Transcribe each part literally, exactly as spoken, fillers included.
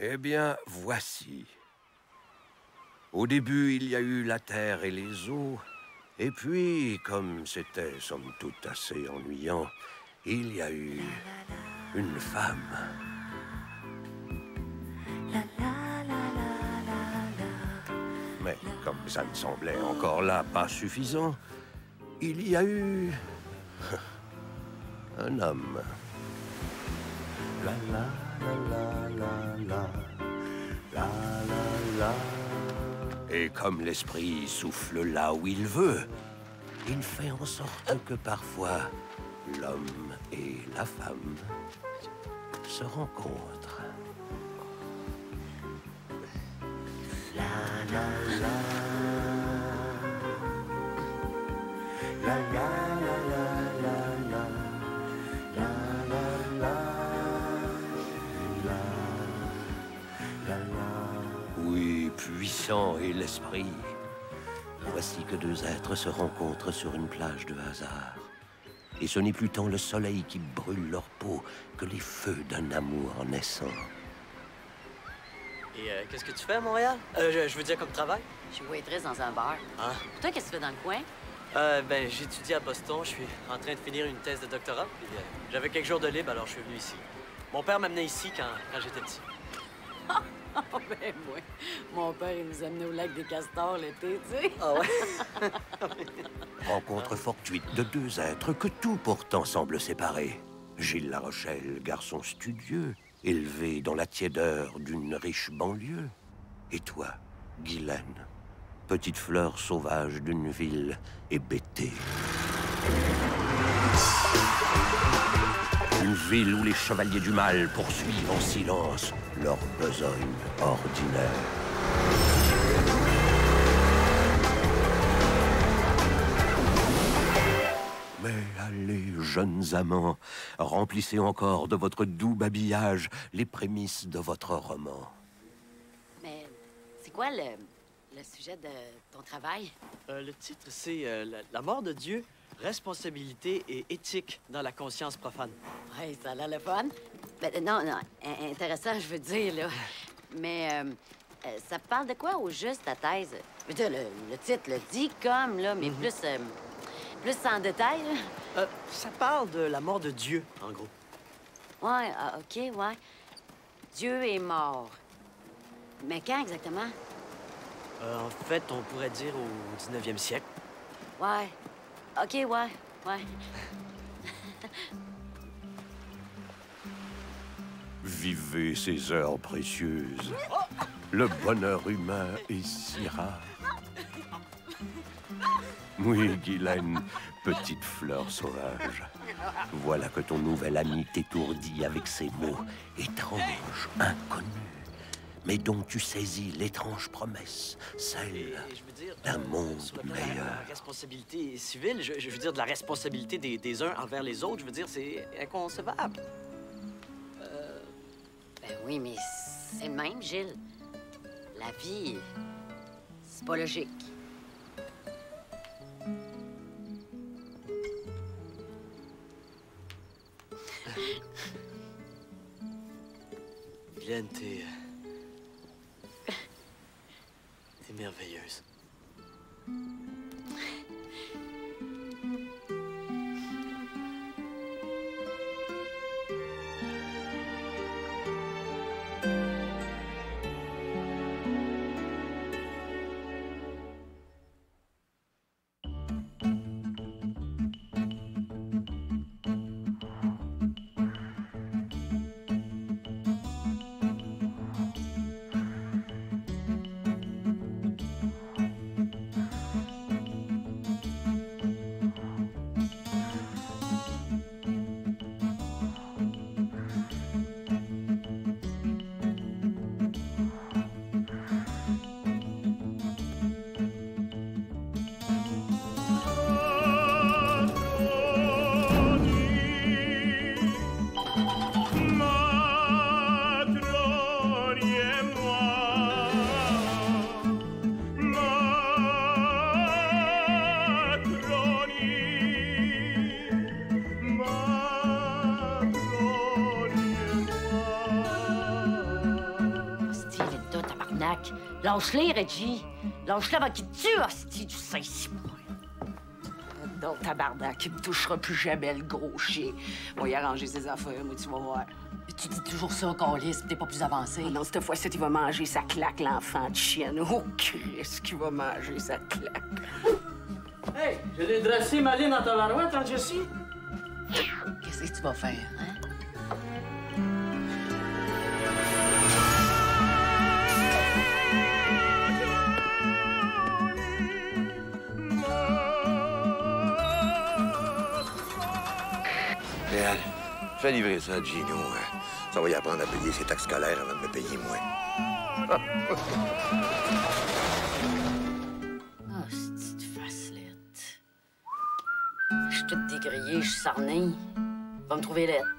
Eh bien, voici. Au début, il y a eu la terre et les eaux. Et puis, comme c'était somme toute assez ennuyant, il y a eu une femme. Mais comme ça ne semblait encore là pas suffisant, il y a eu un homme. La la la la la la la la. Et comme l'esprit souffle là où il veut, il fait en sorte que parfois l'homme et la femme se rencontrent. La la la. La la la la la la. La la la. La la la. Oui, puissant est l'esprit. Voici que deux êtres se rencontrent sur une plage de hasard. Et ce n'est plus tant le soleil qui brûle leur peau que les feux d'un amour naissant. Et euh, qu'est-ce que tu fais à Montréal? Euh, je, je veux dire comme travail. Je suis waitress dans un bar. Ah. Toi, qu'est-ce que tu fais dans le coin? Euh, ben, j'étudie à Boston. Je suis en train de finir une thèse de doctorat. Puis euh, j'avais quelques jours de libre, alors je suis venu ici. Mon père m'amenait ici quand, quand j'étais petit. Oh, ben, moi, mon père, il nous amenait au lac des Castors l'été, tu sais. Ah ouais? Rencontre fortuite de deux êtres que tout pourtant semble séparer. Gilles Larochelle, garçon studieux, élevé dans la tiédeur d'une riche banlieue. Et toi, Guylaine, petite fleur sauvage d'une ville hébétée. Une ville où les chevaliers du mal poursuivent en silence leur besogne ordinaire. Mais allez, jeunes amants, remplissez encore de votre doux babillage les prémices de votre roman. Mais c'est quoi le, le sujet de ton travail? Euh, le titre, c'est euh, la, la mort de Dieu, responsabilité et éthique dans la conscience profane. Ouais, ça a l'air le fun. Ben, non, non, in- intéressant, je veux dire, là. Mais euh, euh, ça parle de quoi au juste, ta thèse? Je veux dire, le, le titre le dit comme, là, mais Mm-hmm. plus, euh, plus en détail, là. Euh, ça parle de la mort de Dieu, en gros. Ouais, ah, OK, ouais. Dieu est mort. Mais quand exactement? Euh, en fait, on pourrait dire au dix-neuvième siècle. Ouais. OK, ouais, ouais. Vivez ces heures précieuses. Le bonheur humain est si rare. Oui, Guylaine, petite fleur sauvage. Voilà que ton nouvel ami t'étourdit avec ces mots étranges, inconnus, mais dont tu saisis l'étrange promesse, Et, celle et je veux dire, d'un euh, monde sur le plan de la- meilleur. la responsabilité civile, je, je veux dire de la responsabilité des, des uns envers les autres, je veux dire, c'est inconcevable. Ben oui, mais c'est le même, Gilles. La vie, c'est pas logique. Guylaine, t'es... t'es merveilleuse. Lâche-les, Reggie. Lâche-les avant qu'il te tue, hostie du Saint-Cyboire. Non, tabarnak, il me touchera plus jamais, le gros chien. On va y arranger ses affaires, moi, tu vas voir. Tu dis toujours ça, Calice, pis t'es pas plus avancé. Ah non, cette fois-ci, il va manger sa claque, l'enfant de chienne. Oh, Christ, qu'il va manger sa claque. Hey, je l'ai dressé ma ligne dans ta barouette, hein, Jessie? Qu'est-ce que tu vas faire, hein? Réal, fais livrer ça à Gino. Hein. Ça va y apprendre à payer ses taxes scolaires avant de me payer moi. Ah, c'est petite facelette. Je suis toute dégrillée, je suis sarnée. Va me trouver laite.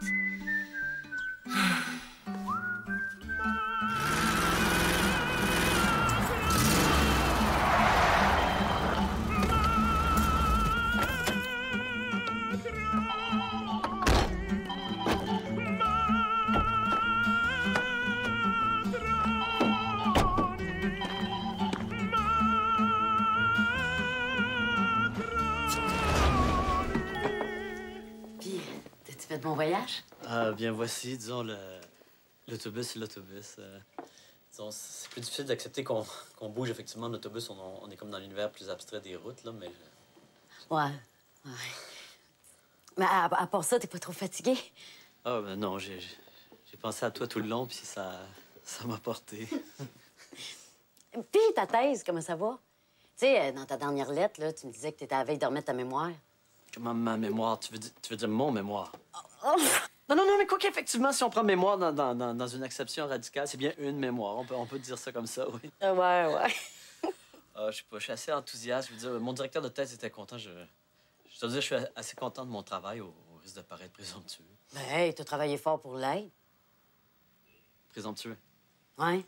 Fait de bon voyage? Ah, bien voici, disons, le... l'autobus et l'autobus. Euh... Disons, c'est plus difficile d'accepter qu'on qu'on bouge effectivement en autobus. On, on est comme dans l'univers plus abstrait des routes, là, mais... Ouais, ouais. Mais à, à part ça, t'es pas trop fatigué? Ah, ben non, j'ai j'ai pensé à toi tout le long, puis ça ça m'a porté. Puis ta thèse, comment ça va? Tu sais, dans ta dernière lettre, là, tu me disais que t'étais à la veille de remettre ta mémoire. Comment ma mémoire? Tu veux dire, tu veux dire mon mémoire? Oh. Non, non, non, mais quoi qu'effectivement, si on prend mémoire dans, dans, dans, dans une acception radicale, c'est bien une mémoire. On peut, on peut dire ça comme ça, oui. Ouais, ouais. Ah, je sais pas, je suis assez enthousiaste. Je veux dire, mon directeur de thèse était content. Je, je dois dire, je suis assez content de mon travail, au, au risque de paraître présomptueux. Ben, hey, t'as travaillé fort pour l'aide. Présomptueux? Ouais.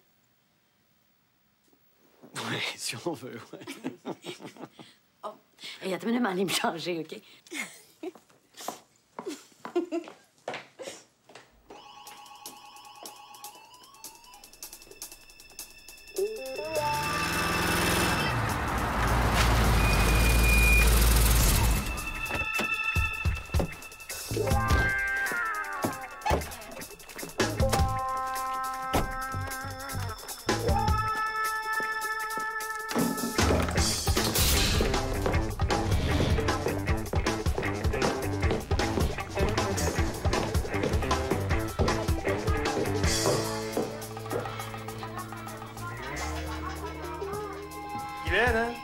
Oui, si on veut, oui. Oh, hey, attends une minute, m'aller me changer, OK? Hein?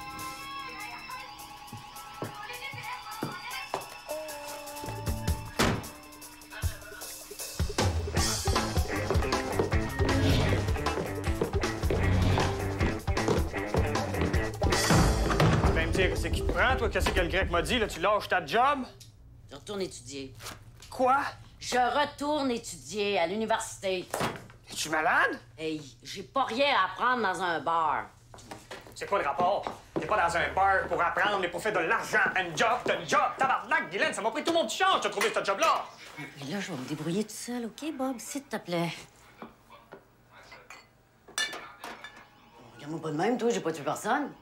Tu vas me dire qu'est-ce qui te prend, toi? Qu'est-ce que le grec m'a dit? Là, tu lâches ta job? Je retourne étudier. Quoi? Je retourne étudier à l'université. Es-tu malade? Hey, j'ai pas rien à apprendre dans un bar. C'est quoi le rapport? T'es pas dans un bar pour apprendre, mais pour faire de l'argent. Un job, t'as un job. Tabarnak, Guylaine, ça m'a pris tout mon petit chance de trouver ce job-là. Mais là, je vais me débrouiller tout seul, OK, Bob? S'il te plaît. Regarde-moi pas de même, toi, j'ai pas tué personne.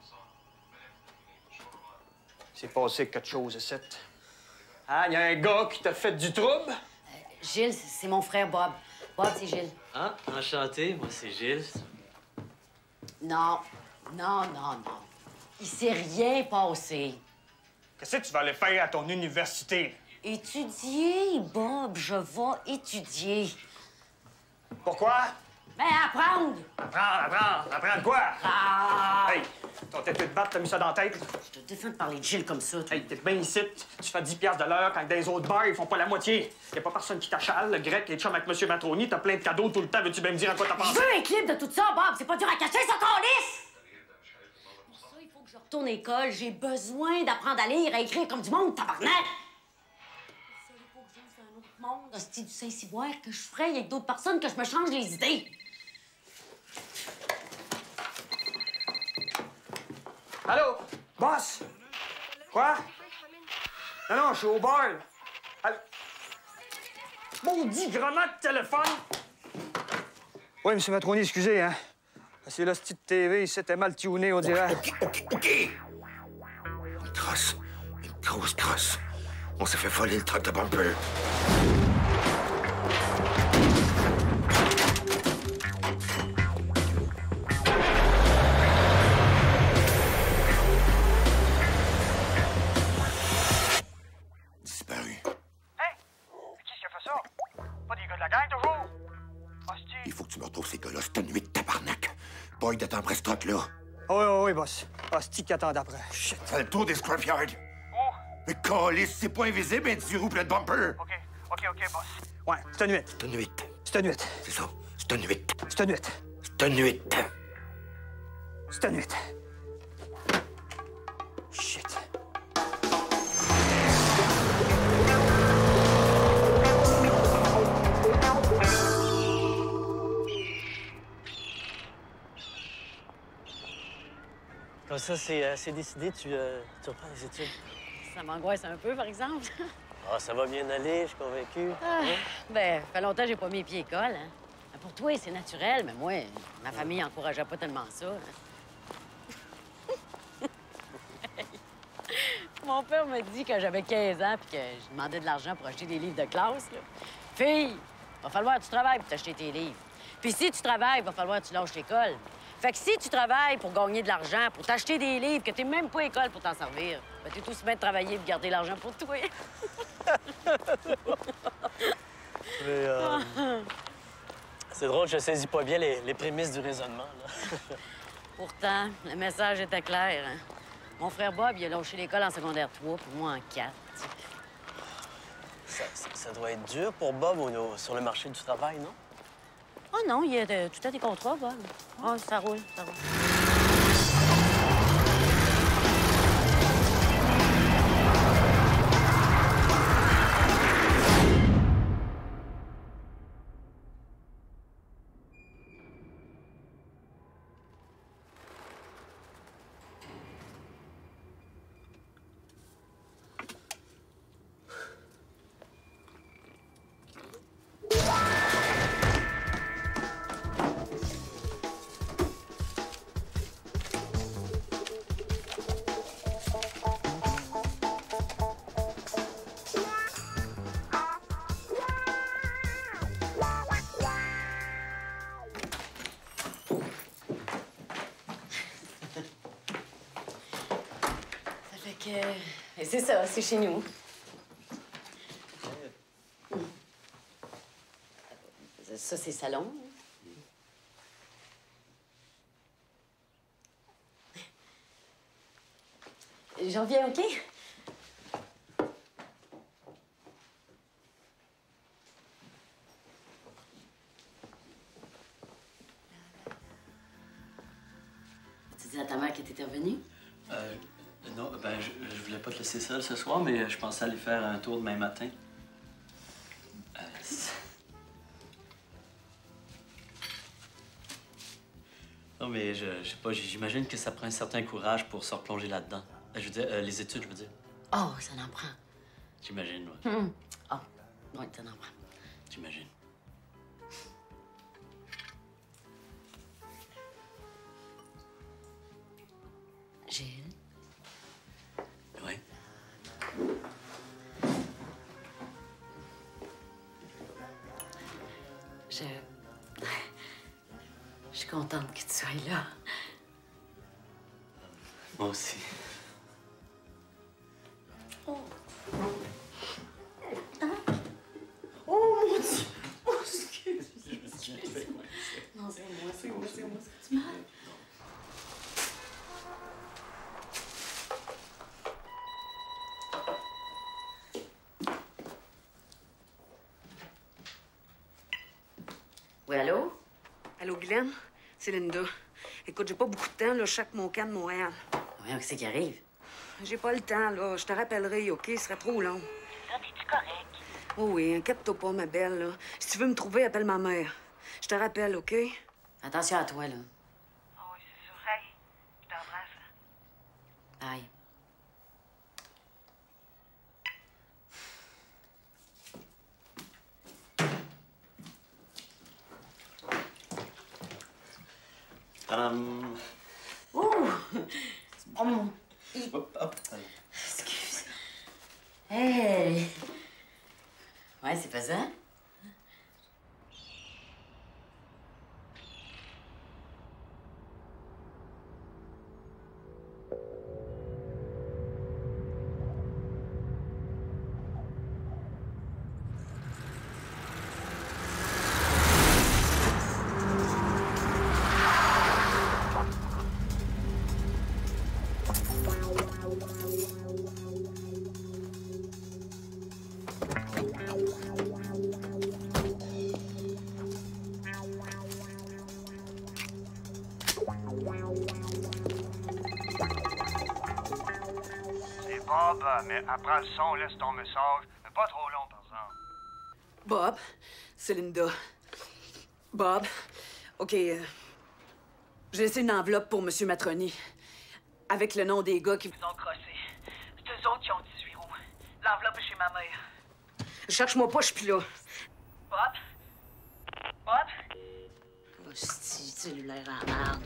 C'est passé quelque chose ici. Ah, il y a un gars qui t'a fait du trouble? Euh, Gilles, c'est mon frère Bob. Bob, c'est Gilles. Ah, enchanté, moi c'est Gilles. Non, non, non, non. Il s'est rien passé. Qu'est-ce que tu vas aller faire à ton université? Étudier, Bob, je vais étudier. Pourquoi? Ben, apprendre! Apprendre, apprendre, apprendre quoi? Ah! Hey, ton tête de batte, t'as mis ça dans la tête? Je te défends de parler de Gilles comme ça, toi. Hey, t'es bien ici, tu fais dix piastres de l'heure quand dans les autres bars, ils font pas la moitié. Y a pas personne qui t'achale, le grec, les chums avec M. Matroni, t'as plein de cadeaux tout le temps, veux-tu bien me dire à quoi t'as Je pensé? veux un clip de tout ça, Bob! C'est pas dur à cacher, ça, câlisse! Pour ça, il faut que je retourne à l'école. J'ai besoin d'apprendre à lire, à écrire comme du monde, tabarnak! Pour ça, il faut que j'ouvre un autre monde, hostie du Saint-Cyboire, que je ferais avec d'autres personnes, que je me change les idées. Allô? Boss? Quoi? Non, non, je suis au bar. Allô? Maudit grenade de téléphone! Oui, M. Matroni, excusez, hein. C'est le style de T V, il s'était mal tuné, on dirait. OK, OK, OK. Une crosse. Une grosse crosse. On s'est fait voler le truck de Bumper. Disparu. Hey! C'est qui qui a fait ça? Pas des gars de la gang, toujours? Hostie. Il faut que tu me retrouves ces gars-là cette nuit de tabarnak. Boyd attend après ce truck-là. Ah oui, oui, oui, boss. Hostie qui attend d'après. Shit. Fais le tour des scrapyards. Oh! Mais calice, c'est pas invisible, un petit roux plein de Bumper. OK, OK, OK, boss. Ouais, c'est une nuit. C'est une nuit. C'est une nuit. C'est ça. C'est une nuit. C'est une nuit. C'est une nuit. C'est une nuit. Shit. Comme ça, c'est euh, c'est décidé, tu, euh, tu reprends les études. Ça m'angoisse un peu, par exemple. Ah, ça va bien aller, je suis convaincu. Ah, ben, ça fait longtemps que j'ai pas mis pieds école. Hein. Pour toi, c'est naturel, mais moi, ma famille encourageait pas tellement ça. Hein. Mon père m'a dit quand j'avais quinze ans puis que je demandais de l'argent pour acheter des livres de classe. Là. Fille, va falloir que tu travailles pour t'acheter tes livres. Puis si tu travailles, va falloir que tu lâches l'école. Fait que si tu travailles pour gagner de l'argent, pour t'acheter des livres, que t'es même pas à l'école pour t'en servir, ben t'es aussi bien de travailler et de garder l'argent pour toi. Mais, euh, c'est drôle, je saisis pas bien les, les prémices du raisonnement. Là. Pourtant, le message était clair. Hein? Mon frère Bob, il a lâché l'école en secondaire trois, puis moi en quatre. Ça, ça, ça doit être dur pour Bob au, au- sur le marché du travail, non? Oh non, il y a de, tout à des contrats, Bob. Oh, ça roule, ça roule. Et c'est ça, c'est chez nous. Ça, c'est salon. J'en viens, OK? Tu dis à ta mère que t'étais revenue? Euh, non, ben, je, je voulais pas te laisser seul ce soir, mais je pensais aller faire un tour demain matin. Euh, non, mais je, je sais pas, j'imagine que ça prend un certain courage pour se replonger là-dedans. Euh, je veux dire, euh, les études, je veux dire. Oh, ça en prend. J'imagine, ouais. Hum. Oh, oui, ça en prend. J'imagine. Gilles? Oui. Je... Je suis contente que tu sois là. Moi aussi. Oh. Hein? Oh, mon Dieu! Oh, excuse. Non, c'est moi, c'est moi, c'est moi. C'est mal? Oui, allô? Allô, Glenn? C'est Linda. Écoute, j'ai pas beaucoup de temps, là. Je chaque mon camp de Montréal. Voyons, qu'est-ce qui arrive? J'ai pas le temps, là. Je te rappellerai, OK? Ce serait trop long. Là, t'es-tu correct? Oh oui, inquiète-toi pas, ma belle, là. Si tu veux me trouver, appelle ma mère. Je te rappelle, OK? Attention à toi, là. Ah oui, c'est sûr. Hey, je t'embrasse. Bye. Pendant Hey! Ouais, c'est pas ça? Bob, mais apprends le son, laisse ton message. Mais pas trop long, par exemple. Bob, c'est Linda. Bob, OK. Euh, J'ai laissé une enveloppe pour M. Matroni. Avec le nom des gars qui vous ont crossé. C'est eux autres qui ont dix-huit roues. L'enveloppe est chez ma mère. Cherche-moi pas, je suis plus là. Bob? Bob? Hostie, cellulaire en merde.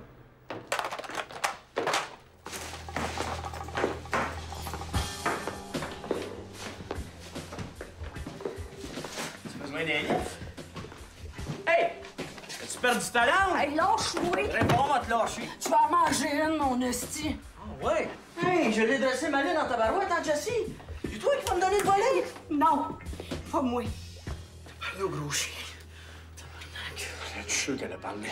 Hey! As-tu perdu du talent? Hey, lâche-moi! Réponds, va te lâcher. Tu vas en manger une, mon hostie. Ah ouais? Hey, je l'ai dressé ma ligne dans ta barouette, hein, Jessie? C'est toi qui vas me donner le volet? Non, pas moi. T'as parlé au gros chien. Tabarnak. Je suis sûr qu'elle a parlé.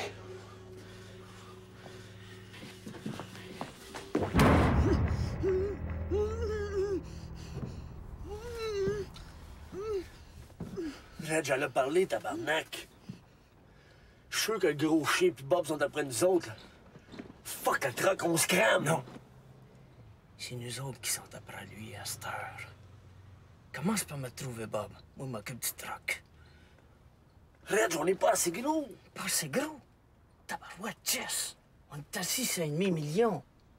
Reg, elle a parlé, tabarnak. Je suis sûr que le gros chien et Bob sont après nous autres. Là. Fuck, le truck, on se crame. Non. C'est nous autres qui sont après lui à cette heure. Commence par me trouver, Bob. Moi, je m'occupe du truck. Reg, on n'est pas assez gros. Pas assez gros? Tabarouette, Jess. On est à six et demi millions.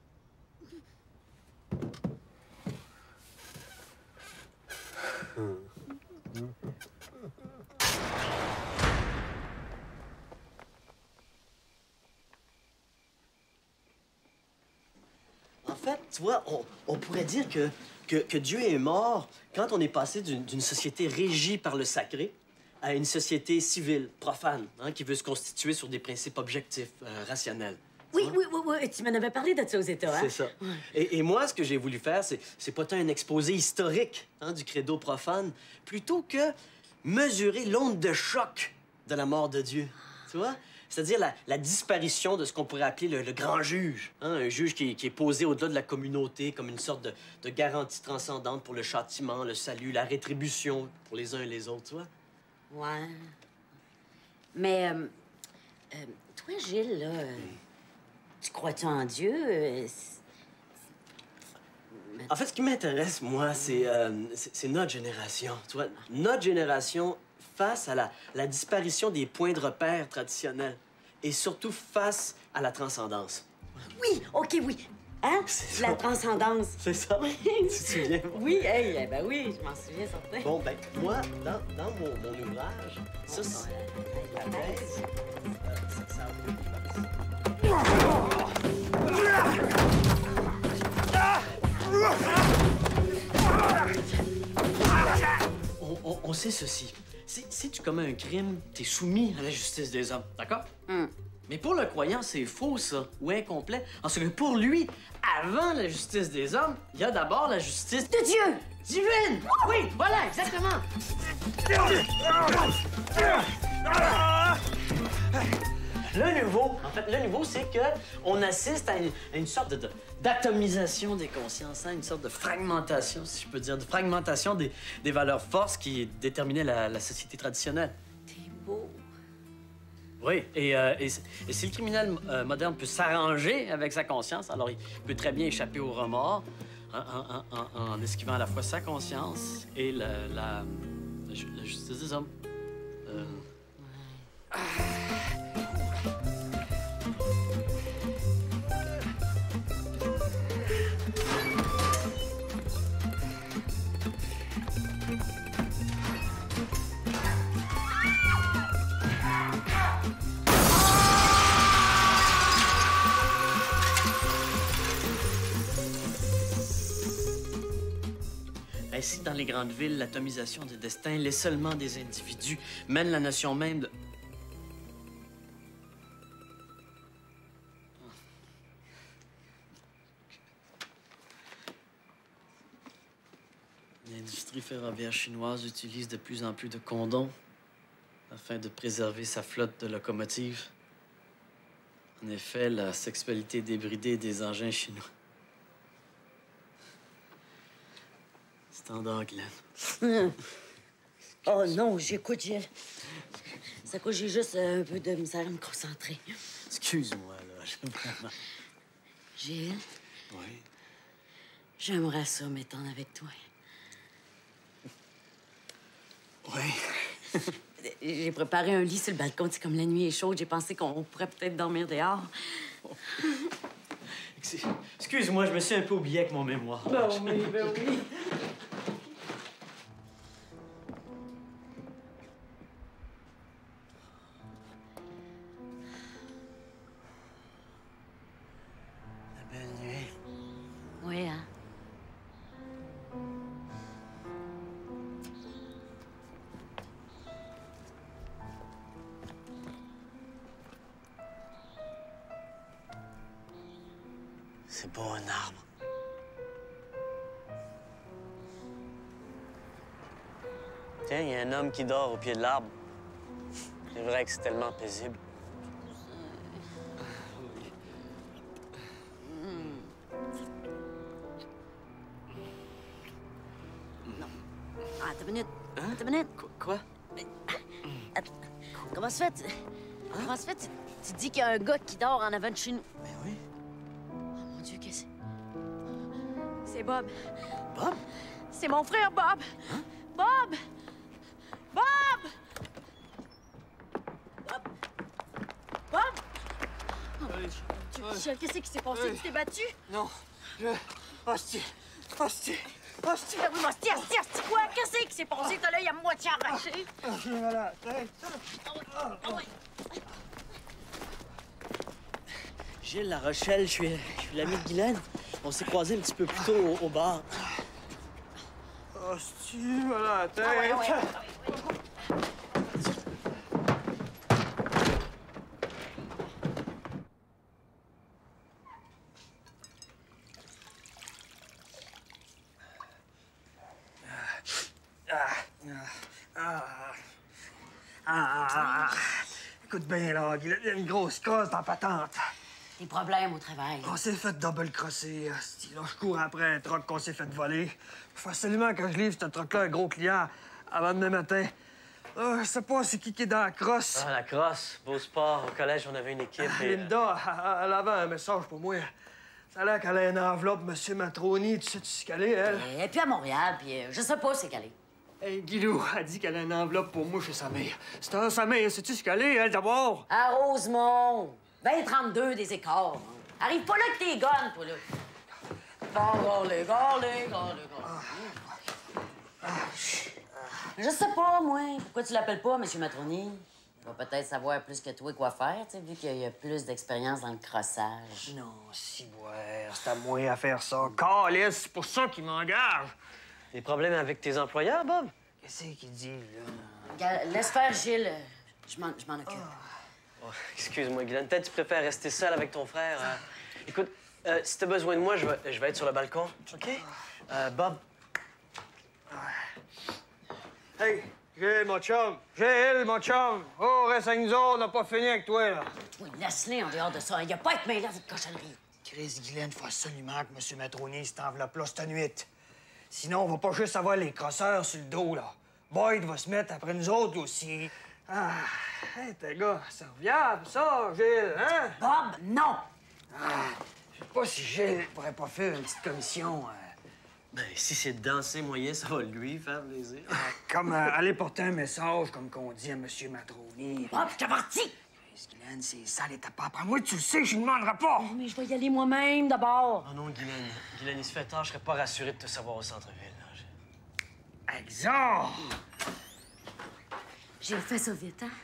En fait, tu vois, on, on pourrait dire que, que, que Dieu est mort quand on est passé d'une d'une société régie par le sacré à une société civile, profane, hein, qui veut se constituer sur des principes objectifs, euh, rationnels. Oui, oui, oui, oui, tu m'en avais parlé de ça aux États, hein? C'est ça. Et, et moi, ce que j'ai voulu faire, c'est c'est pas tant un exposé historique hein, du credo profane, plutôt que mesurer l'onde de choc de la mort de Dieu. Tu vois? C'est-à-dire la, la disparition de ce qu'on pourrait appeler le, le grand juge. Hein, un juge qui, qui est posé au-delà de la communauté comme une sorte de, de garantie transcendante pour le châtiment, le salut, la rétribution pour les uns et les autres, tu vois? Ouais. Mais, euh, euh, toi, Gilles, là, euh, tu crois-tu en Dieu? Euh, En fait, ce qui m'intéresse, moi, c'est euh, c'est- c'est notre génération. Tu vois, notre génération face à la, la disparition des points de repère traditionnels et surtout face à la transcendance. Oui, OK, oui. Hein? C'est La ça. transcendance. C'est ça? Tu te souviens? Oui, hey, eh ben oui, je m'en souviens, certain. Bon, ben, moi, dans, dans mon, mon ouvrage, ça, c'est... La thèse. ça, ça a plus de place. On, on- on sait ceci. Si, si tu commets un crime, t'es soumis à la justice des hommes, d'accord? Hmm. Mais pour le croyant, c'est faux, ça, ou incomplet. Parce que pour lui, avant la justice des hommes, il y a d'abord la justice De Dieu! divine! Oui, voilà, exactement! Le nouveau, en fait, le nouveau, c'est que on assiste à une, à une sorte de- de- d'atomisation des consciences, hein, une sorte de fragmentation, si je peux dire, de fragmentation des, des valeurs forces qui déterminaient la, la société traditionnelle. T'es beau. Oui, et, euh, et, et si le criminel euh, moderne peut s'arranger avec sa conscience, alors il peut très bien échapper au remords en, en- en- en- en esquivant à la fois sa conscience et la, la- la ju- la justice des hommes. Euh, Ainsi, dans les grandes villes, l'atomisation des destins, l'essolement des individus, mène la notion même de... L'industrie ferroviaire chinoise utilise de plus en plus de condons afin de préserver sa flotte de locomotives. En effet, la sexualité débridée des engins chinois. Standard, Glenn. Oh non, j'écoute, Gilles. C'est quoi, j'ai juste euh, un peu de misère à me concentrer. Excuse-moi, là. j'ai vraiment- Gilles, Oui. j'aimerais ça m'étendre avec toi. Oui. J'ai préparé un lit sur le balcon. C'est comme la nuit est chaude, j'ai pensé qu'on pourrait peut-être dormir dehors. Ex- Excuse-moi, je me suis un peu oublié avec mon mémoire. Ben oui, ben oui. La belle nuit. Oui, hein? C'est beau, un arbre. Tiens, il y a un homme qui dort au pied de l'arbre. C'est vrai que c'est tellement paisible. Ah, attends une minute. Attends une minute. Qu- Quoi? Attends. Comment se fait? tu- Comment se fait? Tu, tu dis qu'il y a un gars qui dort en avant de chez nous. Mais oui. Oh mon Dieu, qu'est-ce que c'est? C'est Bob. Bob? C'est mon frère Bob. Bob! Bob! Bob! Bob! Oh, mon Dieu, Michel, qu'est-ce qui s'est passé? Tu t'es battu? Non, je... Hostie! Hostie! Hostie! Ah oui, mais hostie, hostie, hostie, quoi? Qu'est-ce qui s'est passé? T'as l'œil à moitié arraché. Ah, j'ai mal à la tête. Ah oui. Gilles La Rochelle, je suis, je suis l'ami de Guylaine. On s'est croisés un petit peu plus tôt au, au bar. Hostie, mal à la tête. Ah ouais, ouais, ouais. Ah, ah, ah. Écoute bien, là, il y a une grosse crosse dans la patente. Des problèmes au travail. On s'est fait double-crosser. hostie. Là, je cours après un truck qu'on s'est fait voler. Faut absolument que je livre ce truck-là à un gros client avant demain matin. Ah, je sais pas c'est qui qui est dans la crosse. Ah, la crosse. Beau sport. Au collège, on avait une équipe. et, euh, Linda, elle, elle avait un message pour moi. Ça a l'air qu'elle a une enveloppe, Monsieur Matroni. Tu sais-tu ce qu'elle est, elle? Et puis à Montréal, puis euh, je sais pas c'est qu'elle est. Hey, Guilou, elle dit qu'elle a une enveloppe pour moi chez sa mère. C'est un sa mère. Sais-tu ce qu'elle est, elle, d'abord? À Rosemont, vingt trente-deux des écarts. hein. Arrive pas là que t'es gonne, toi, là. Garde-les, garde-les, garde-les, garde-les. Je sais pas, moi. Pourquoi tu l'appelles pas, Monsieur Matroni? Il va peut-être savoir plus que toi quoi faire, tu sais, vu qu'il y a plus d'expérience dans le crossage. Non, si, ouais, c'est à moi à faire ça. Calice, c'est pour ça qu'il m'engage. Des problèmes avec tes employeurs, Bob? Qu'est-ce qu'il dit, là? Regarde, laisse faire Gilles. Je m'en, je m'en occupe. Oh, excuse-moi, Guylaine. Peut-être tu préfères rester seule avec ton frère. hein? Écoute, euh, si t'as besoin de moi, je vais, je vais être sur le balcon. OK? Euh, Bob, Hey, Gilles, mon chum. Gilles, mon chum. Oh, reste avec nous autres, on n'a pas fini avec toi, là. Oui, laisse-les en dehors de ça. Il y a pas à être mêlé à cette cochonnerie. Chris, Guylaine, faut absolument que M. Matroni cette enveloppe-là cette nuit. Sinon, on va pas juste avoir les crosseurs sur le dos, là. Boyd va se mettre après nous autres aussi. Ah, hey, t'es gars, serviable, ça, Gilles, hein? Bob, non! Ah, je sais pas si Gilles pourrait pas faire une petite commission. euh, ben, si c'est de danser moyen, ça va lui faire plaisir. comme euh, aller porter un message, comme qu'on dit à M. Matroni. Bob, je t'ai parti! Chris, Guylaine, c'est sale et t'as pas après moi, tu le sais, je lui demanderai pas. Mais je vais y aller moi-même d'abord. Oh non, Guylaine. Guylaine, il se fait tard. Je serais pas rassuré de te savoir au centre-ville. là. Je- Exemple! J'ai fait ça vite, hein?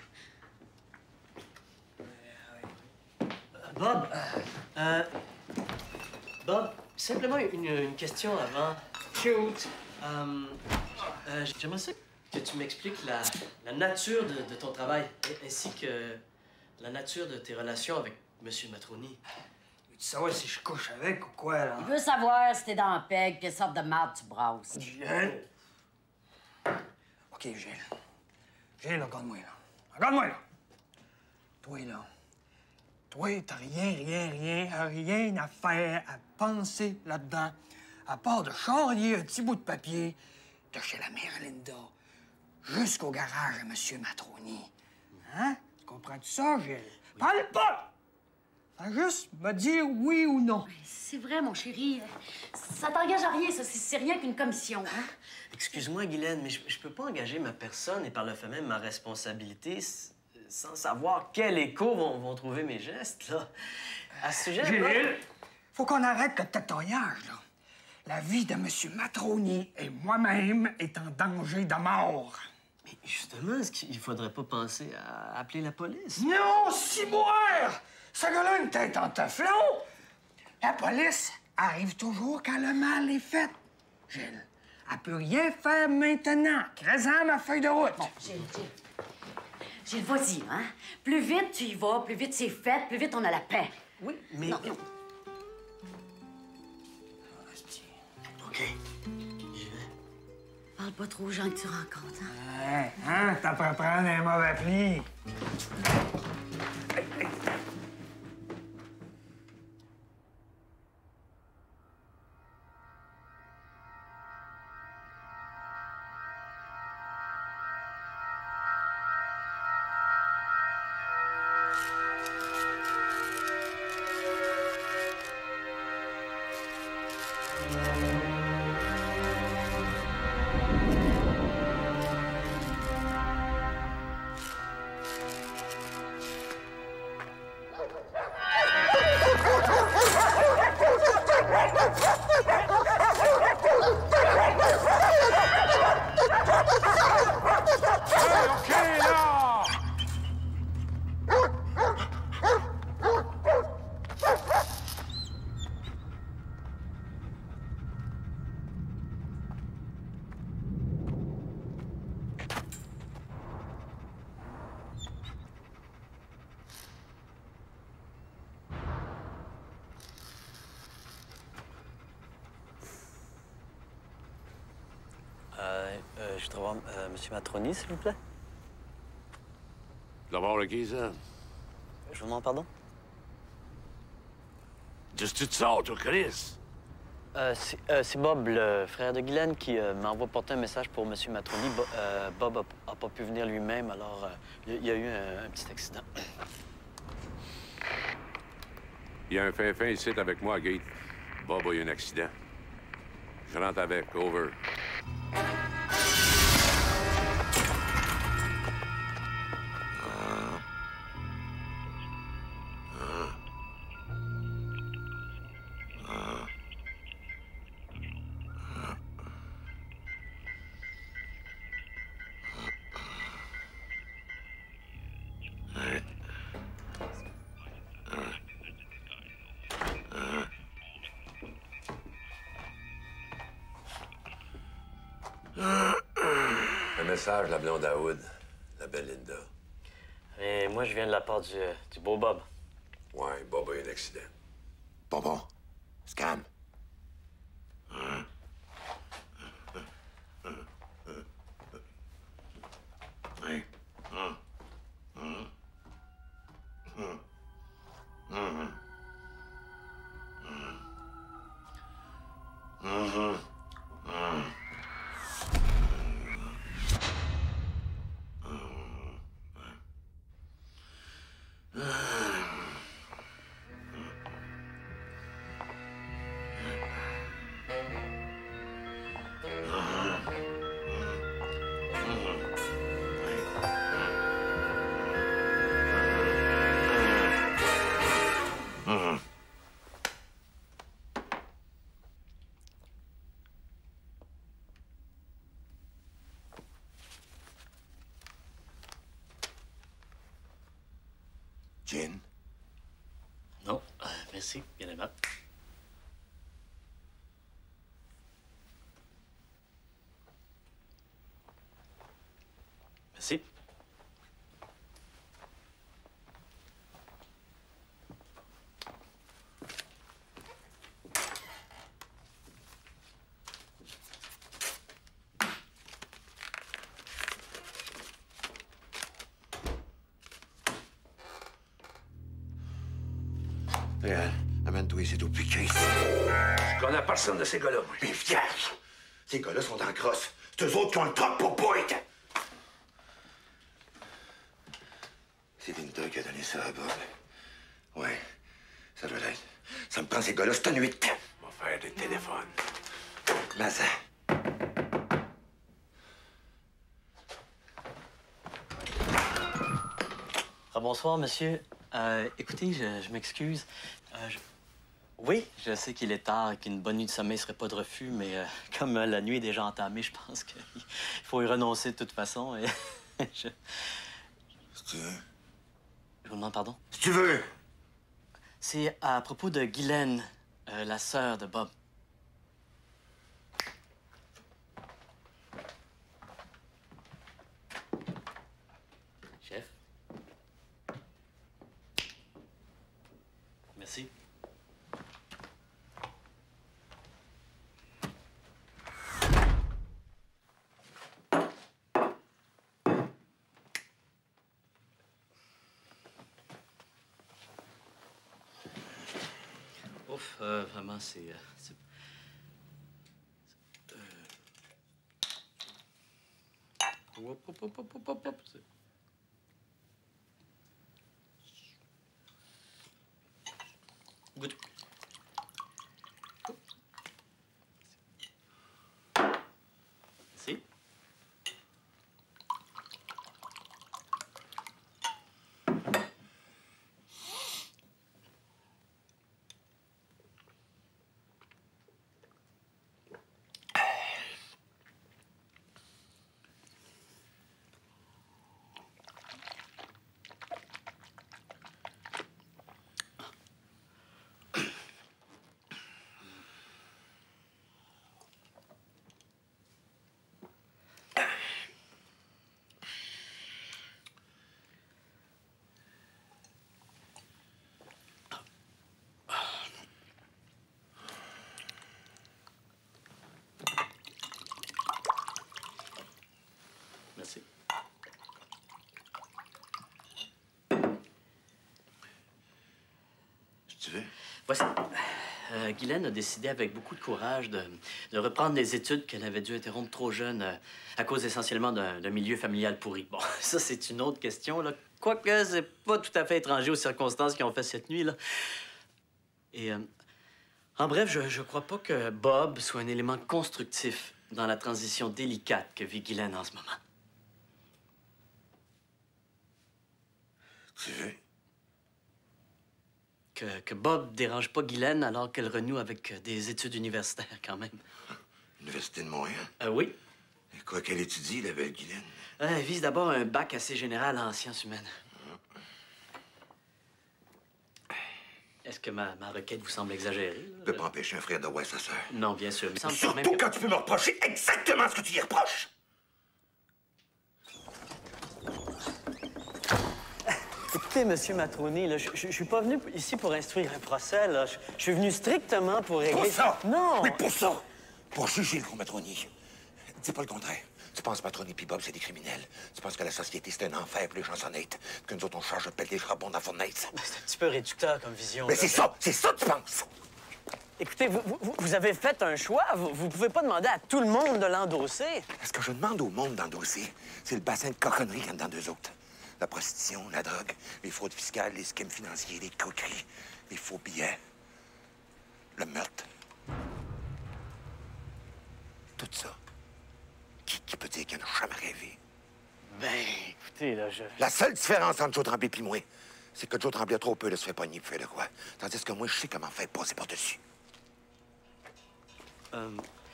Bob, euh, Bob, simplement une, une question avant. Shoot! Euh, euh, J'aimerais ça que tu m'expliques la, la nature de, de ton travail, ainsi que la nature de tes relations avec M. Matroni. Tu savoir si je couche avec ou quoi, là? Il veut savoir si t'es dans le peg, quelle sorte de marde tu brasses. Gilles! OK, Gilles. Gilles, regarde-moi, là. Regarde-moi, là! Toi, là. Toi, t'as rien, rien, rien, rien à faire, à penser là-dedans, à part de charrier un petit bout de papier de chez la mère Linda jusqu'au garage à M. Matroni. Hein? Tu comprends-tu ça, Gilles? Parle pas! Fais juste me dire oui ou non. C'est vrai, mon chéri. Ça t'engage à rien, ça. C'est rien qu'une commission, hein? Excuse-moi, Guylaine, mais je, je peux pas engager ma personne et par le fait même ma responsabilité s- sans savoir quel écho vont, vont trouver mes gestes, là. À ce sujet... Gilles, faut qu'on arrête le tatoyage, là. La vie de M. Matroni et moi-même est en danger de mort. Mais justement, est-ce qu'il faudrait pas penser à appeler la police? Non, si boire! Ce gars-là a une tête en teflon! La police arrive toujours quand le mal est fait. Gilles, elle peut rien faire maintenant. Crée-en ma feuille de route. Bon, Gilles, Gilles. Gilles, vas-y, hein? Plus vite tu y vas, plus vite c'est fait, plus vite on a la paix. Oui, mais... Non, non. OK. J'y vais. Parle pas trop aux gens que tu rencontres, hein? Hein, hein? T'as pas prendre un mauvais pli. Euh, euh, je voudrais voir euh, M. Matroni, s'il vous plaît. D'abord, le qui, ça? Je vous demande pardon? Juste tu te sors, toi, Chris. Euh, c'est euh, c'est Bob, le frère de Guylaine, qui euh, m'envoie porter un message pour M. Matroni. Bo- euh, Bob a, a pas pu venir lui-même, alors euh, il y, y a eu un, un petit accident. Il y a un fin-fin ici avec moi, Gate. Bob a eu un accident. Je rentre avec. Over. Un message, la blonde à Wood, la belle Linda. Et moi, je viens de la part du, euh, du beau Bob. Ouais, Bob a eu un accident. Bon, bon. Se calme. Ouais. Gin? Non, euh, merci, bien aimable. Regarde, amène-toi ici, au piqué. Je connais personne de ces gars-là, moi. Mais vierge! Ces gars-là sont dans la crosse. C'est eux autres qui ont le truc pour Boyd. C'est Linda qui a donné ça à Bob. Ouais, ça doit l'être. Ça me prend ces gars-là cette nuit. On va faire des téléphones. Mais ça... Ah, bonsoir, monsieur. Euh, écoutez, je, je m'excuse. Euh, je... Oui, je sais qu'il est tard et qu'une bonne nuit de sommeil serait pas de refus, mais euh, comme euh, la nuit est déjà entamée, je pense qu'il faut y renoncer de toute façon. Et je... Si tu veux. Je vous demande pardon? Si tu veux! C'est à propos de Guylaine, euh, la sœur de Bob. Chef? Merci. Ouf, euh, vraiment, c'est... Euh, c'est... Euh... Hop, hop, hop, hop, hop, hop. C'est... Goûte. Merci. Merci. Si tu veux. Voici. Euh, Guylaine a décidé avec beaucoup de courage de, de reprendre des études qu'elle avait dû interrompre trop jeune euh, à cause essentiellement d'un d'un milieu familial pourri. Bon, ça, c'est une autre question, là. Quoique, c'est pas tout à fait étranger aux circonstances qui ont fait cette nuit, là. Et, euh, en bref, je, je crois pas que Bob soit un élément constructif dans la transition délicate que vit Guylaine en ce moment. Tu veux? Que, que Bob dérange pas Guylaine alors qu'elle renoue avec euh, des études universitaires, quand même. Université de Montréal? Euh, oui. Et quoi qu'elle étudie, la belle Guylaine? Euh, elle vise d'abord un bac assez général en sciences humaines. Est-ce que ma, ma requête vous semble exagérée? Là? Tu peux pas empêcher un frère de voir sa sœur. Non, bien sûr. Il me semble quand Surtout même que... quand tu peux me reprocher exactement ce que tu y reproches! Écoutez, Monsieur Matroni, là, je, je, je suis pas venu ici pour instruire un procès, là. Je, je suis venu strictement pour régler... Pour ça! Non! Oui, pour ça! Pour juger le gros Matroni. Dis pas le contraire. Tu penses Matroni puis Bob, c'est des criminels. Tu penses que la société, c'est un enfer pour les gens honnêtes. Que nous autres, on charge de pelleter le charbon dans la fournaise. C'est un petit peu réducteur comme vision. Mais là. c'est ça! C'est ça que tu penses! Écoutez, vous, vous, vous avez fait un choix. Vous, vous pouvez pas demander à tout le monde de l'endosser. Ce que je demande au monde d'endosser, c'est le bassin de cochonnerie qu'il y a dans deux autres. La prostitution, la drogue, les fraudes fiscales, les scams financiers, les coqueries, les faux billets, le meurtre. Tout ça. Qui, qui peut dire qu'il n'en a jamais rêvé? Ben, écoutez, là, je... La seule différence entre Joe Tremblay et moi, c'est que Joe Tremblay a trop peu de se faire pogner pour faire le roi. Tandis que moi, je sais comment faire passer par-dessus. Euh...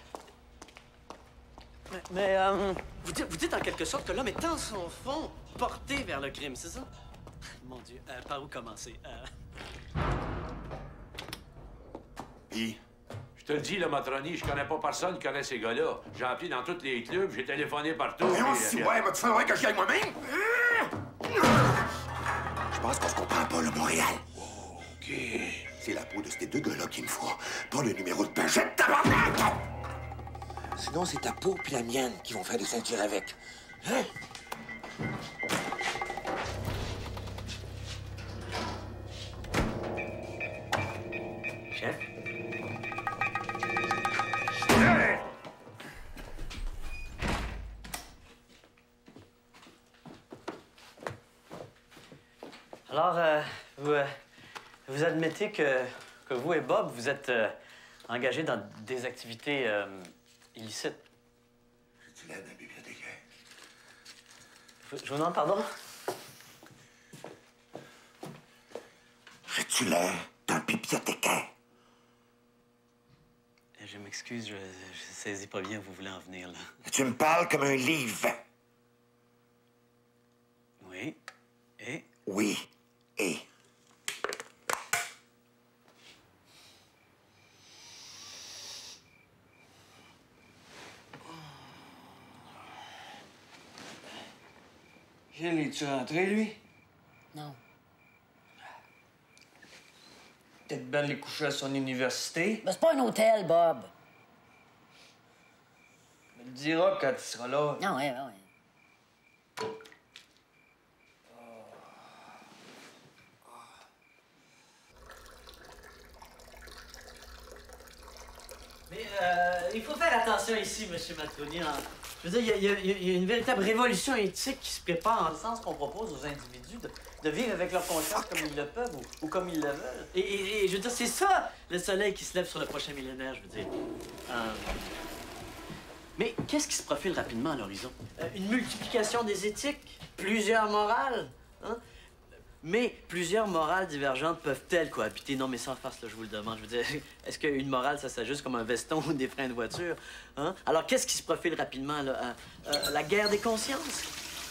Mais, mais euh, vous, dites, vous dites en quelque sorte que l'homme est en son fond porté vers le crime, c'est ça? Mon Dieu, euh, par où commencer? Euh... Puis, Je te le dis, le Matroni, je connais pas personne qui connaît ces gars-là. J'ai appelé dans tous les clubs, j'ai téléphoné partout. voyons puis, si euh, ouais, vas-tu faire que j'y aille moi-même? Je pense qu'on se comprend pas, le Montréal. OK. C'est la peau de ces deux gars-là qu'il me faut, pas le numéro de pagette, tabarnak! Sinon, c'est ta peau puis la mienne qui vont faire des ceintures avec. Hein? Alors, euh, vous, euh, vous admettez que, que vous et Bob, vous êtes euh, engagés dans des activités euh, illicites? Je l'aide d'un bibliothécaire. Je vous demande pardon? Je l'aide d'un bibliothécaire. Je m'excuse, je, je saisis pas bien où vous voulez en venir, là. Tu me parles comme un livre. Oui. Et? Oui. Et? Gilles, es-tu rentré, lui? Non. Peut-être bien les coucher à son université. Ben, c'est pas un hôtel, Bob. Il me le dira quand il sera là. Non, ouais, ouais. Mais euh, il faut faire attention ici, M. Matroni. Hein. Je veux dire, il y, a, il y a une véritable révolution éthique qui se prépare en le sens qu'on propose aux individus de, de vivre avec leur conscience comme ils le peuvent ou, ou comme ils le veulent. Et, et, et je veux dire, c'est ça, le soleil qui se lève sur le prochain millénaire, je veux dire. Euh... Mais qu'est-ce qui se profile rapidement à l'horizon? Euh, une multiplication des éthiques, plusieurs morales, hein? Mais plusieurs morales divergentes peuvent-elles cohabiter? Non, mais sans farce, là, je vous le demande. Je veux dire, est-ce qu'une morale, ça s'ajuste comme un veston ou des freins de voiture? Hein? Alors, qu'est-ce qui se profile rapidement, là? Euh, euh, la guerre des consciences?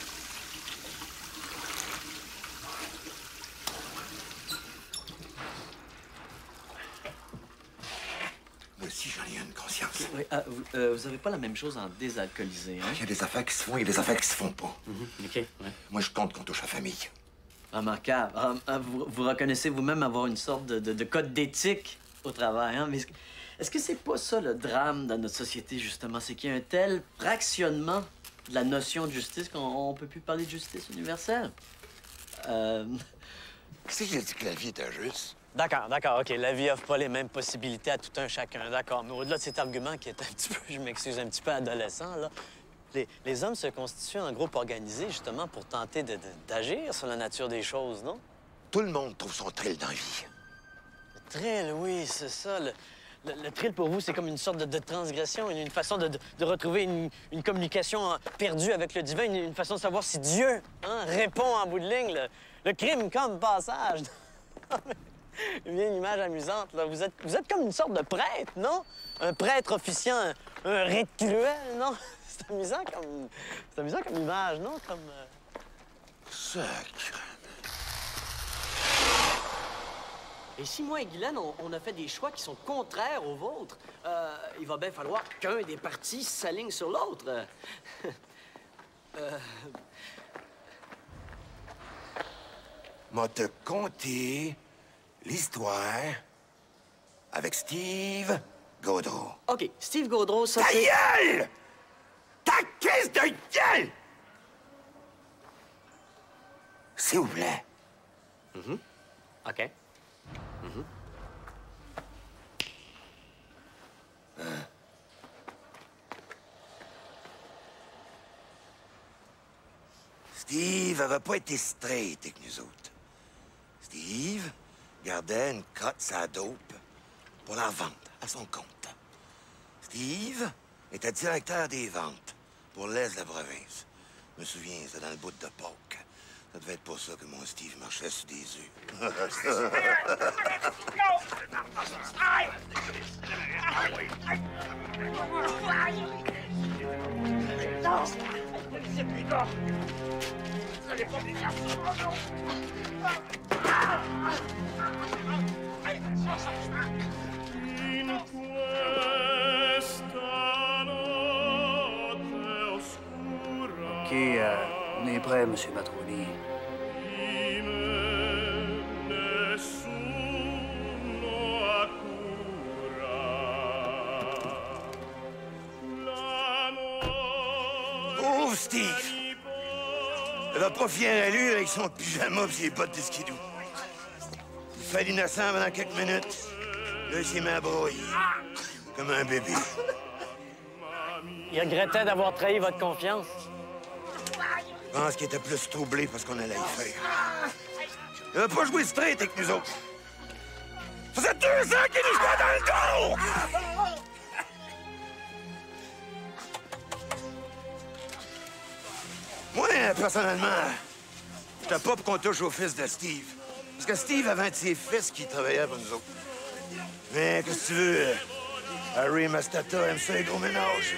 Moi aussi, j'en ai une conscience. Oui, euh, vous, euh, vous avez pas la même chose en désalcoolisé, hein? Il y a des affaires qui se font et des affaires qui se font pas. Mm-hmm. OK, ouais. Moi, je compte qu'on touche la famille. Remarquable. Ah, ah, vous, vous reconnaissez vous-même avoir une sorte de, de, de code d'éthique au travail, hein? Mais est-ce que, est-ce que c'est pas ça le drame dans notre société, justement? C'est qu'il y a un tel fractionnement de la notion de justice qu'on on peut plus parler de justice universelle. Euh... Qu'est-ce que j'ai dit que la vie est injuste? D'accord, d'accord, OK. La vie offre pas les mêmes possibilités à tout un chacun, d'accord. Mais au-delà de cet argument qui est un petit peu, je m'excuse, un petit peu adolescent, là, les, les hommes se constituent en groupe organisé, justement, pour tenter de, de, d'agir sur la nature des choses, non? Tout le monde trouve son thrill dans la vie. Le thrill, oui, c'est ça. Le, le, le thrill, pour vous, c'est comme une sorte de, de transgression, une, une façon de, de, de retrouver une, une communication perdue avec le divin, une, une façon de savoir si Dieu hein, répond en bout de ligne. Le, le crime comme passage. Bien une image amusante, là. Vous êtes, vous êtes comme une sorte de prêtre, non? Un prêtre officiant un, un rite cruel, non? C'est amusant comme... C'est amusant comme image, non? Comme... Euh... Sacre. Et si moi et Guylaine, on, on a fait des choix qui sont contraires aux vôtres, euh, il va bien falloir qu'un des partis s'aligne sur l'autre. euh... M'a te conter l'histoire avec Steve Gaudreau. OK, Steve Gaudreau, ça Ta c'est... gueule! Ta caisse de gueule! S'il vous plaît. Mm-hmm. OK. Mm-hmm. Hein? Steve avait pas été straight avec nous autres. Steve gardait une cote sa dope pour la vente à son compte. Steve était directeur des ventes pour l'Est de la province. Je me souviens, c'était dans le bout de Pâques. Ça devait être pour ça que mon Steve marchait sur des œufs. OK, euh, on est prêt, Monsieur Matroni. Pauvre Steve! Il va pas fier à lui avec son pyjama et ses bottes de skidoo. Il fait l'innocent pendant quelques minutes. Là, il s'est mis à broyer. Comme un bébé. Il regrettait d'avoir trahi votre confiance. Je pense qu'il était plus troublé parce qu'on allait y faire. Il va pas jouer straight avec nous autres. Ça fait deux ans qu'il nous bat dans le dos! Moi, personnellement, j'étais pas pour qu'on touche au fils de Steve. Parce que Steve avait un de ses fils qui travaillait pour nous autres. Mais qu'est-ce que tu veux? Harry Mastata aime ça, les gros ménages.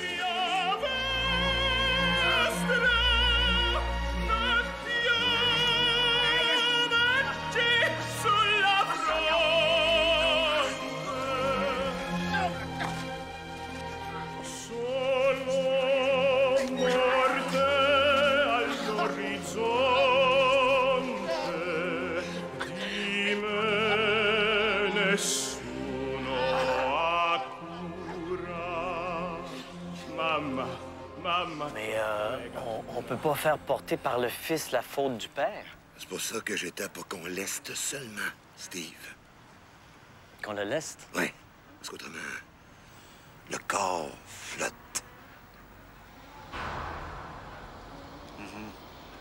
Mais euh, on, on peut pas faire porter par le fils la faute du père. C'est pour ça que j'étais pour qu'on leste seulement Steve. Qu'on le leste? Oui, parce qu'autrement, le corps flotte. Mm-hmm.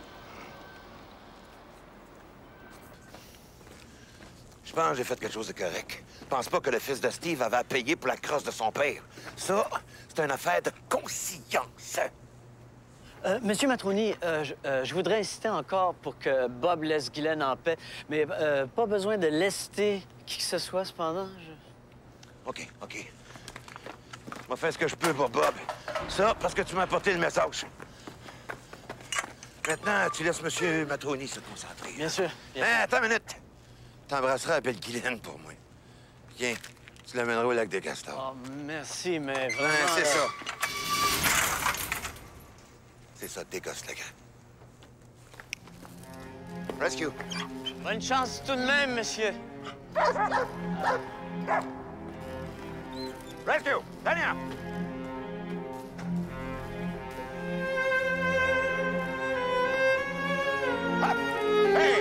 Je pense que j'ai fait quelque chose de correct. Je pense pas que le fils de Steve avait à payer pour la crosse de son père. Ça, c'est une affaire de conscience. Euh, Monsieur Matroni, euh, je, euh, je voudrais insister encore pour que Bob laisse Guylaine en paix, mais euh, pas besoin de lester qui que ce soit, cependant. Je... OK, OK. Je vais faire ce que je peux pour Bob. Ça, parce que tu m'as apporté le message. Maintenant, tu laisses Monsieur Matroni se concentrer. Bien sûr. Bien Hein, sûr. attends une minute. T'embrasseras la belle Guylaine pour moi. Viens, tu l'amèneras au lac des Castors. Oh, merci, mais vraiment... Ouais, c'est là... ça. C'est ça, dégosse le gars. Rescue. Bonne chance tout de même, monsieur. Rescue! Daniel! Hop! Hey!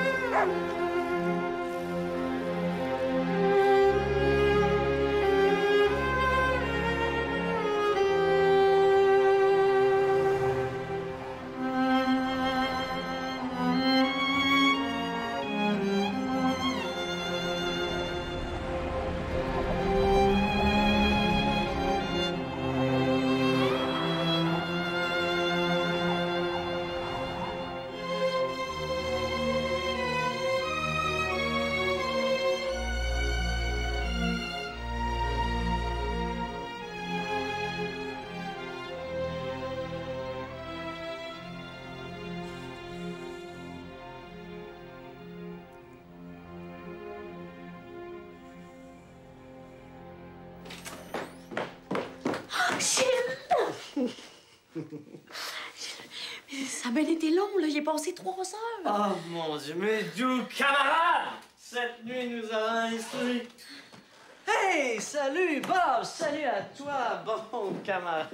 Ça a bien été long, là. J'ai passé trois heures. Oh, mon Dieu, mes doux camarades! Cette nuit nous a instruits. Hey, salut, Bob! Salut à toi, bon camarade!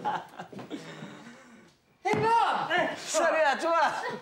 Hey, Bob! Hey, salut à toi!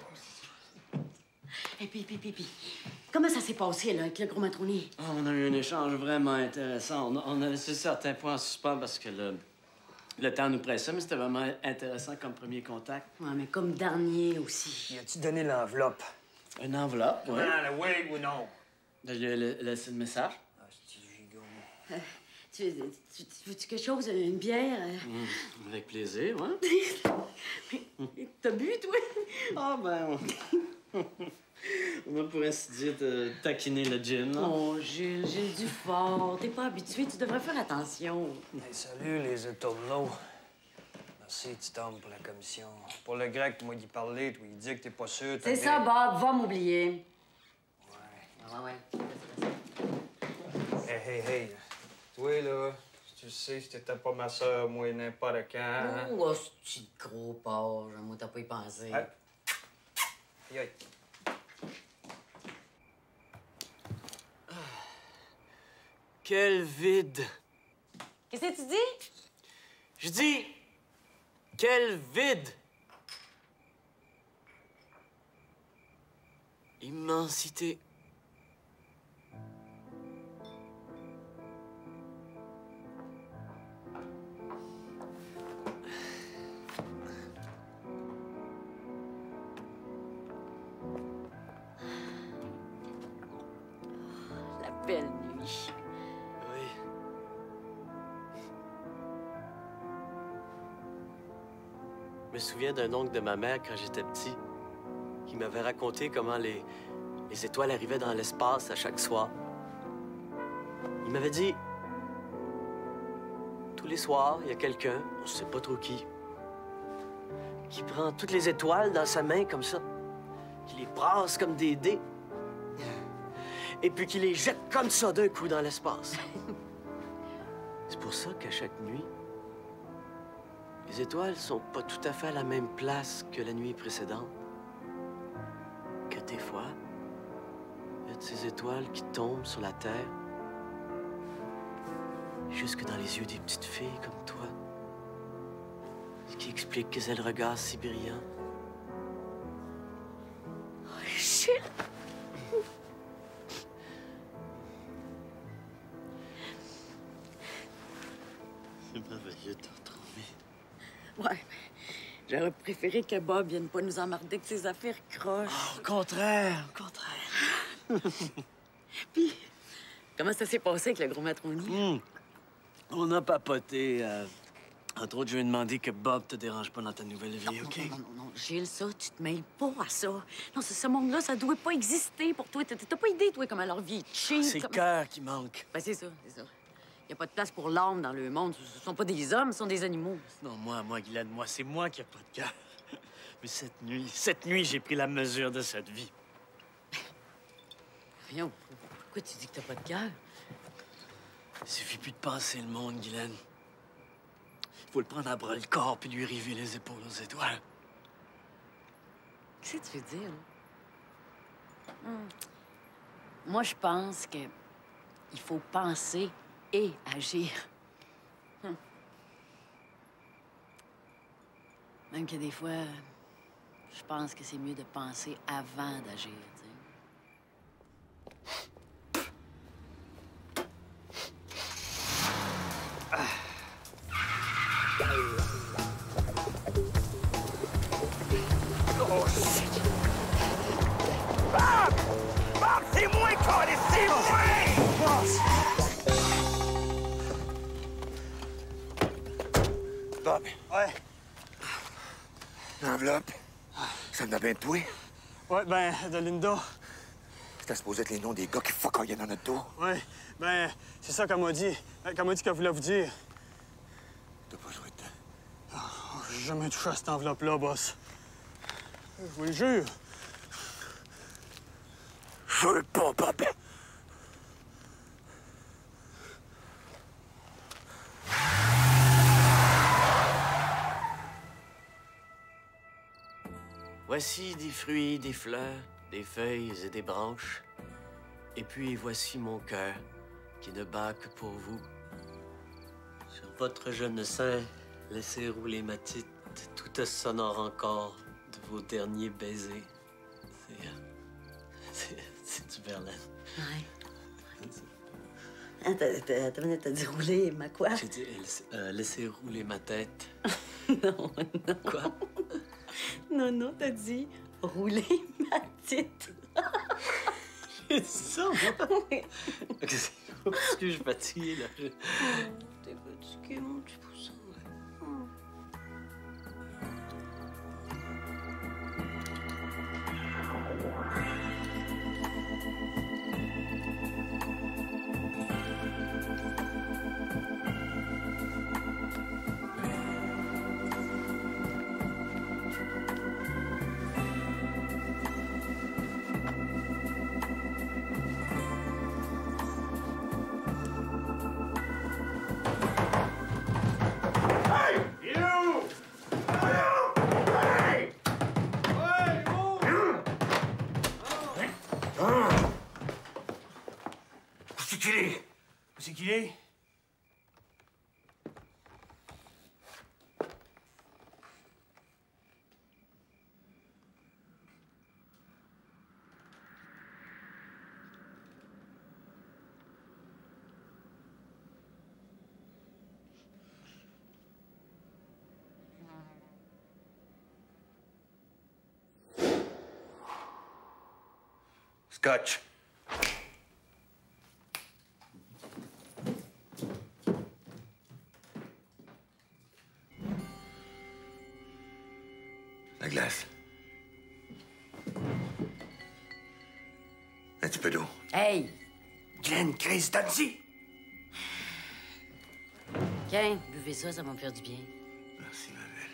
Et puis, puis, puis, puis, comment ça s'est passé, là, avec le gros Matroni? Oh, on a eu un échange vraiment intéressant. On a, on a laissé certains points en suspens parce que le, le temps nous pressait, mais c'était vraiment intéressant comme premier contact. Ouais, mais comme dernier aussi. Y a-tu donné l'enveloppe? Une enveloppe, oui. Ah, oui ou non? Je lui ai la- laissé le message. Ah, c'est gigot. Euh, tu, tu, tu veux-tu quelque chose? Une bière? Mmh, avec plaisir, oui. T'as bu, toi? Ah, ben, on... on va pour ainsi dire de taquiner le gin, là. Oh, Gilles, Gilles Dufort, t'es pas habitué, tu devrais faire attention. Hey, salut, les étourneaux. Merci, petit homme, pour la commission. Pour le grec, moi, d'y parler, toi, il dit que t'es pas sûr. C'est ça, Bob, va m'oublier. Ouais. Ah, ouais, ouais. Hey, hey, hey. Toi, là, tu le sais, si t'étais pas ma soeur, moi, n'importe quand. Hein? Oh, ce petit gros porc, moi, t'as pas y pensé. Hey. Aïe, aïe. Quel vide! Qu'est-ce que tu dis? Je dis, quel vide! Immensité. belle nuit. Oui. Je me souviens d'un oncle de ma mère quand j'étais petit, qui m'avait raconté comment les, les étoiles arrivaient dans l'espace à chaque soir. Il m'avait dit, tous les soirs, il y a quelqu'un, on ne sait pas trop qui, qui prend toutes les étoiles dans sa main comme ça, qui les brasse comme des dés, et puis qui les jette comme ça d'un coup dans l'espace. C'est pour ça qu'à chaque nuit, les étoiles sont pas tout à fait à la même place que la nuit précédente. Que des fois, il y a de ces étoiles qui tombent sur la Terre, jusque dans les yeux des petites filles comme toi. Ce qui explique qu'elles aient le regard si brillant. Oh, shit! C'est merveilleux de te retrouver. Ouais, mais j'aurais préféré que Bob vienne pas nous emmerder avec ses affaires croches. Oh, au contraire, au contraire. Puis, comment ça s'est passé avec le gros Matroni? Mmh. On a papoté. Euh... Entre autres, je lui ai demandé que Bob te dérange pas dans ta nouvelle vie, non, OK? Non, non, non, non, Gilles, ça, tu te mêles pas à ça. Non, ce, ce monde-là, ça doit pas exister pour toi. T'as t'as pas idée, toi, comment leur vie est cheap. C'est comme... le cœur qui manque. Ben, c'est ça, c'est ça. Y a pas de place pour l'âme dans le monde. Ce sont pas des hommes, ce sont des animaux. Non, moi, moi, Guylaine, moi, c'est moi qui ai pas de cœur. Mais cette nuit, cette nuit, j'ai pris la mesure de cette vie. Voyons, pourquoi tu dis que t'as pas de cœur? Il suffit plus de penser le monde, Guylaine. Il faut le prendre à bras le corps puis lui river les épaules aux étoiles. Qu'est-ce que tu veux dire, là? Hum. Moi, je pense que il faut penser et agir. Hum. Même que des fois, je pense que c'est mieux de penser avant d'agir, tu sais. Oh, shit! Bob! Bob, c'est moi, Carly! C'est moi! Bob, Ouais. l'enveloppe, ça en a bien de toi. Ouais, ben, de Linda. C'était supposé être les noms des gars qui foucaillaient dans notre dos. Ouais, ben, c'est ça qu'elle m'a dit. Qu'elle m'a dit qu'elle voulait vous dire. T'as pas joué dedans. Oh, j'ai jamais touché à cette enveloppe-là, boss. Je vous le jure. Je veux pas, Bob. Voici des fruits, des fleurs, des feuilles et des branches. Et puis voici mon cœur qui ne bat que pour vous. Sur votre jeune sein, laissez rouler ma tite, tout sonore encore de vos derniers baisers. C'est... euh, c'est, c'est du Verlaine. Ouais. Attends, attends, attends, t'as dit rouler ma quoi? J'ai dit, laissez, euh, laissez rouler ma tête. Non, non. Quoi? Non, non, t'as dit rouler ma tite. J'ai dit ça, moi? Oui. Ok, c'est... Parce que je suis fatigué, là. Je... T'es fatigué, mon petit poussin. C'est qu'il est? C'est qui est? Scotch. La glace. Un petit peu d'eau. Hey! Glenn, Chris, donne-y! Tiens, buvez ça, ça va me faire du bien. Merci, ma belle.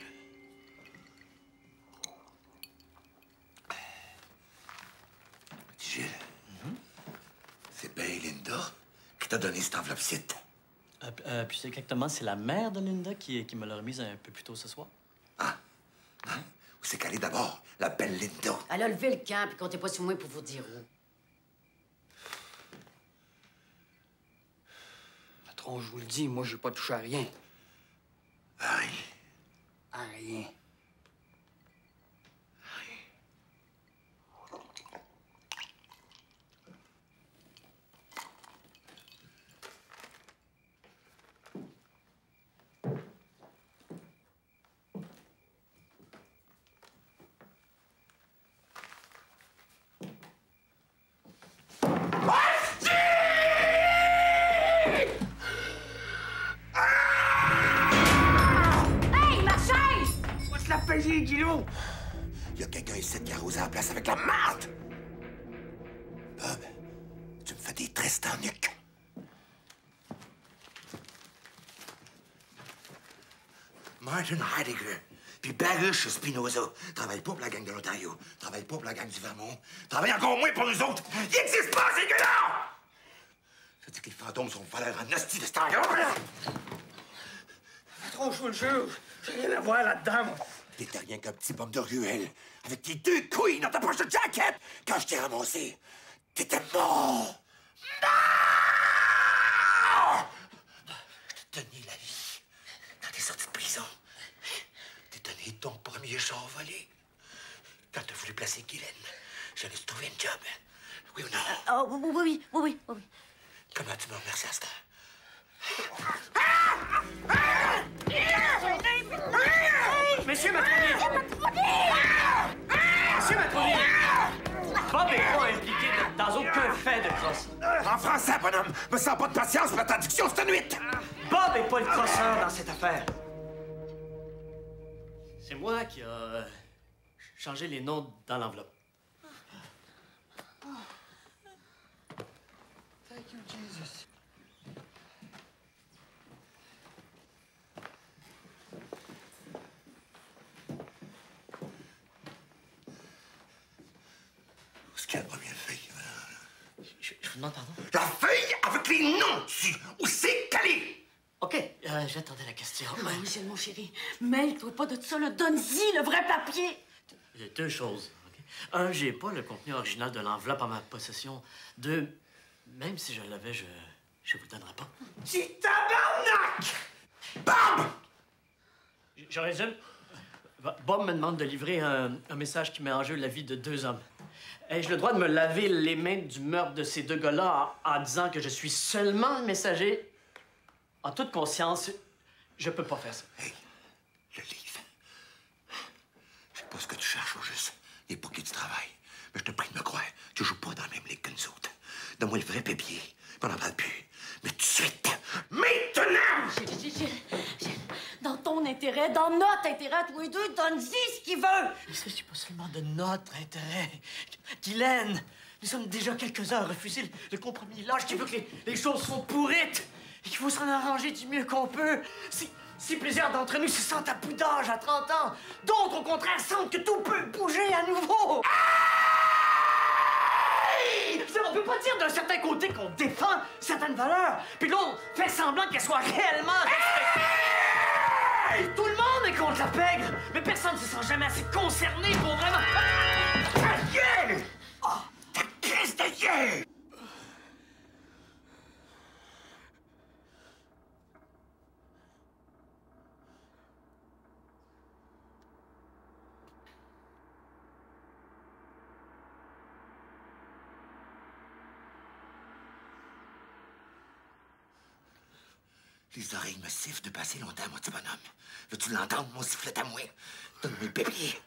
Petit Gilles, mm-hmm. C'est bien Linda qui t'a donné cette enveloppe-ci. Euh, euh, puis c'est exactement, c'est la mère de Linda qui, qui me l'a remise un peu plus tôt ce soir. Ah! Hein? Où c'est qu'elle est d'abord, la belle Linda? Elle a levé le camp, puis comptez pas sur moi pour vous dire où. Patron, je vous le dis, moi, j'ai pas touché à rien. À rien. À rien. Guilou! Il y a quelqu'un ici qui a arrosé la place avec la marde! Bob, tu me fais des tresses dans le nuque. Martin Heidegger, puis Barry chez Spinoza. Travaille pas pour la gang de l'Ontario. Travaille pas pour la gang du Vermont. Travaille encore moins pour nous autres. Ils n'existent pas, ces gars-là! Ça dit que les fantômes sont valeurs en hostie de ce temps-là. Patron, je vous le jure, j'ai rien à voir là-dedans, moi. T'étais rien qu'un petit pomme de ruelle, avec tes deux couilles dans ta poche de jacket. Quand je t'ai ramassé, t'étais mort. Mort! Je t'ai donné la vie quand t'es sorti de prison. T'ai donné ton premier char volé. Quand t'as voulu placer Guylaine, j'allais te trouver une job. Oui ou non? Oh, oui, oui, oui, oui, oui, oui. Comment tu me remercies à cette heure? Monsieur Matroni! Monsieur Matroni! Bob n'est pas impliqué dans aucun fait de crosse. En français, bonhomme! Me sens pas de patience pour ta diction cette nuit! Bob n'est pas le crosseur dans cette affaire. C'est moi qui a euh, changé les noms dans l'enveloppe. Thank you, Jesus. Où est-ce qu'il y a la première feuille? Je, je vous demande pardon? La feuille avec les noms dessus! Où c'est calé? OK, euh, j'attendais la question. Oh, Michel, mon chéri, mêle-toi pas de ça, là. Donne-y le vrai papier. Il y a deux choses. OK? Un, j'ai pas le contenu original de l'enveloppe en ma possession. Deux, même si je l'avais, je je vous donnerai pas. Tu tabarnak! Bob! Je, je résume. Bob me demande de livrer un, un message qui met en jeu la vie de deux hommes. Ai-je le droit de me laver les mains du meurtre de ces deux gars-là en, en disant que je suis seulement le messager? En toute conscience, je peux pas faire ça. Hey, le livre. Je sais pas ce que tu cherches au juste, ni pour qui tu travailles. Mais je te prie de me croire, tu joues pas dans la même ligue que nous autres. Donne-moi le vrai papier, puis on n'en parle plus. Mais tout de suite, maintenant! Gilles, Gilles, Gilles, Gilles, dans ton intérêt, dans notre intérêt, tous les deux, donne-y ce qu'il veut! Il ne s'agit pas seulement de notre intérêt. Guylaine, nous sommes déjà quelques-uns à refuser le, le compromis lâche qui veut que les, les choses sont pourrites et qu'il faut s'en arranger du mieux qu'on peut. Si, si plusieurs d'entre nous se sentent à bout d'âge à trente ans, d'autres, au contraire, sentent que tout peut bouger à nouveau. On peut pas dire d'un certain côté qu'on défend certaines valeurs, puis l'autre fait semblant qu'elles soient réellement respectées. Tout le monde est contre la pègre, mais personne ne se sent jamais assez concerné pour vraiment... Ta gueule! Oh, ta crise de gueule! Les oreilles me sifflent depuis assez longtemps, mon petit bonhomme. Veux-tu l'entendre, mon sifflet à moi? Donne-moi le papier.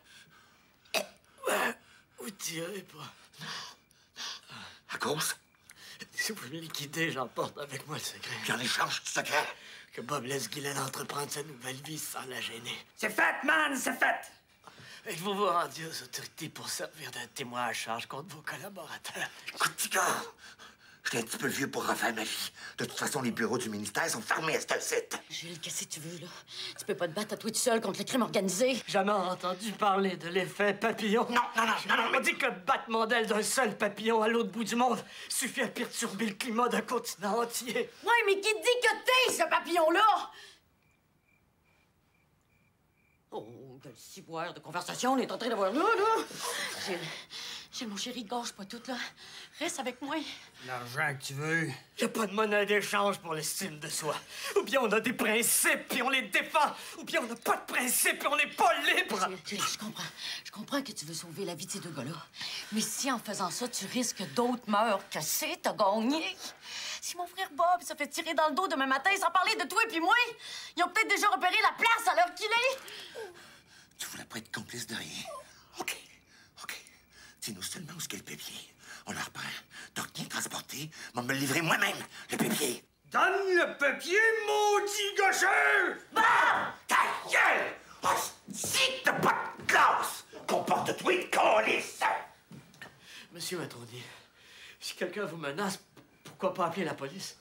Vous tirez pas. À cause? Si vous me liquidez, j'emporte avec moi le secret. Puis en échange du secret. Que Bob laisse Guylaine entreprendre sa nouvelle vie sans la gêner. C'est fait, man, c'est fait! Êtes-vous vous rendu aux autorités pour servir de témoin à charge contre vos collaborateurs? Écoute, petit gars, j'étais un petit peu vieux pour refaire ma vie. De toute façon, les bureaux du ministère sont fermés à ce site. Gilles, qu'est-ce que tu veux, là? Tu peux pas te battre à toi tout seul contre le crime organisé. Jamais entendu parler de l'effet papillon. Non, non, non, non, non, On dit que le battement d'aile d'un seul papillon à l'autre bout du monde suffit à perturber le climat d'un continent entier. Ouais, mais qui te dit que t'es ce papillon-là? Oh, quel ciboire de conversation on est en train d'avoir là, là! Gilles, Gilles, mon chéri, gâche pas tout, là. Reste avec moi. L'argent que tu veux. Y a pas de monnaie d'échange pour l'estime de soi. Ou bien on a des principes puis on les défend, ou bien on n'a pas de principes puis on n'est pas libre. Gilles, Gilles, je comprends. Je comprends que tu veux sauver la vie de ces deux gars-là. Mais si en faisant ça, tu risques que d'autres meurent, que c'est t'as gagné. Si mon frère Bob se fait tirer dans le dos demain matin sans parler de toi et puis moi, ils ont peut-être déjà repéré la place à l'heure qu'il est. Tu voulais pas être complice de rien. OK, OK. Dis-nous seulement où est-ce qu'est le pépier. On le reprend. T'as rien transporté, mais on me le livrer moi-même, le pépier. Donne le papier, maudit gaucheux! Bah! Ta gueule! Oh, si t'as pas de classe! Comporte-toi de calice! Monsieur Matroni, si quelqu'un vous menace, pourquoi pas appeler la police?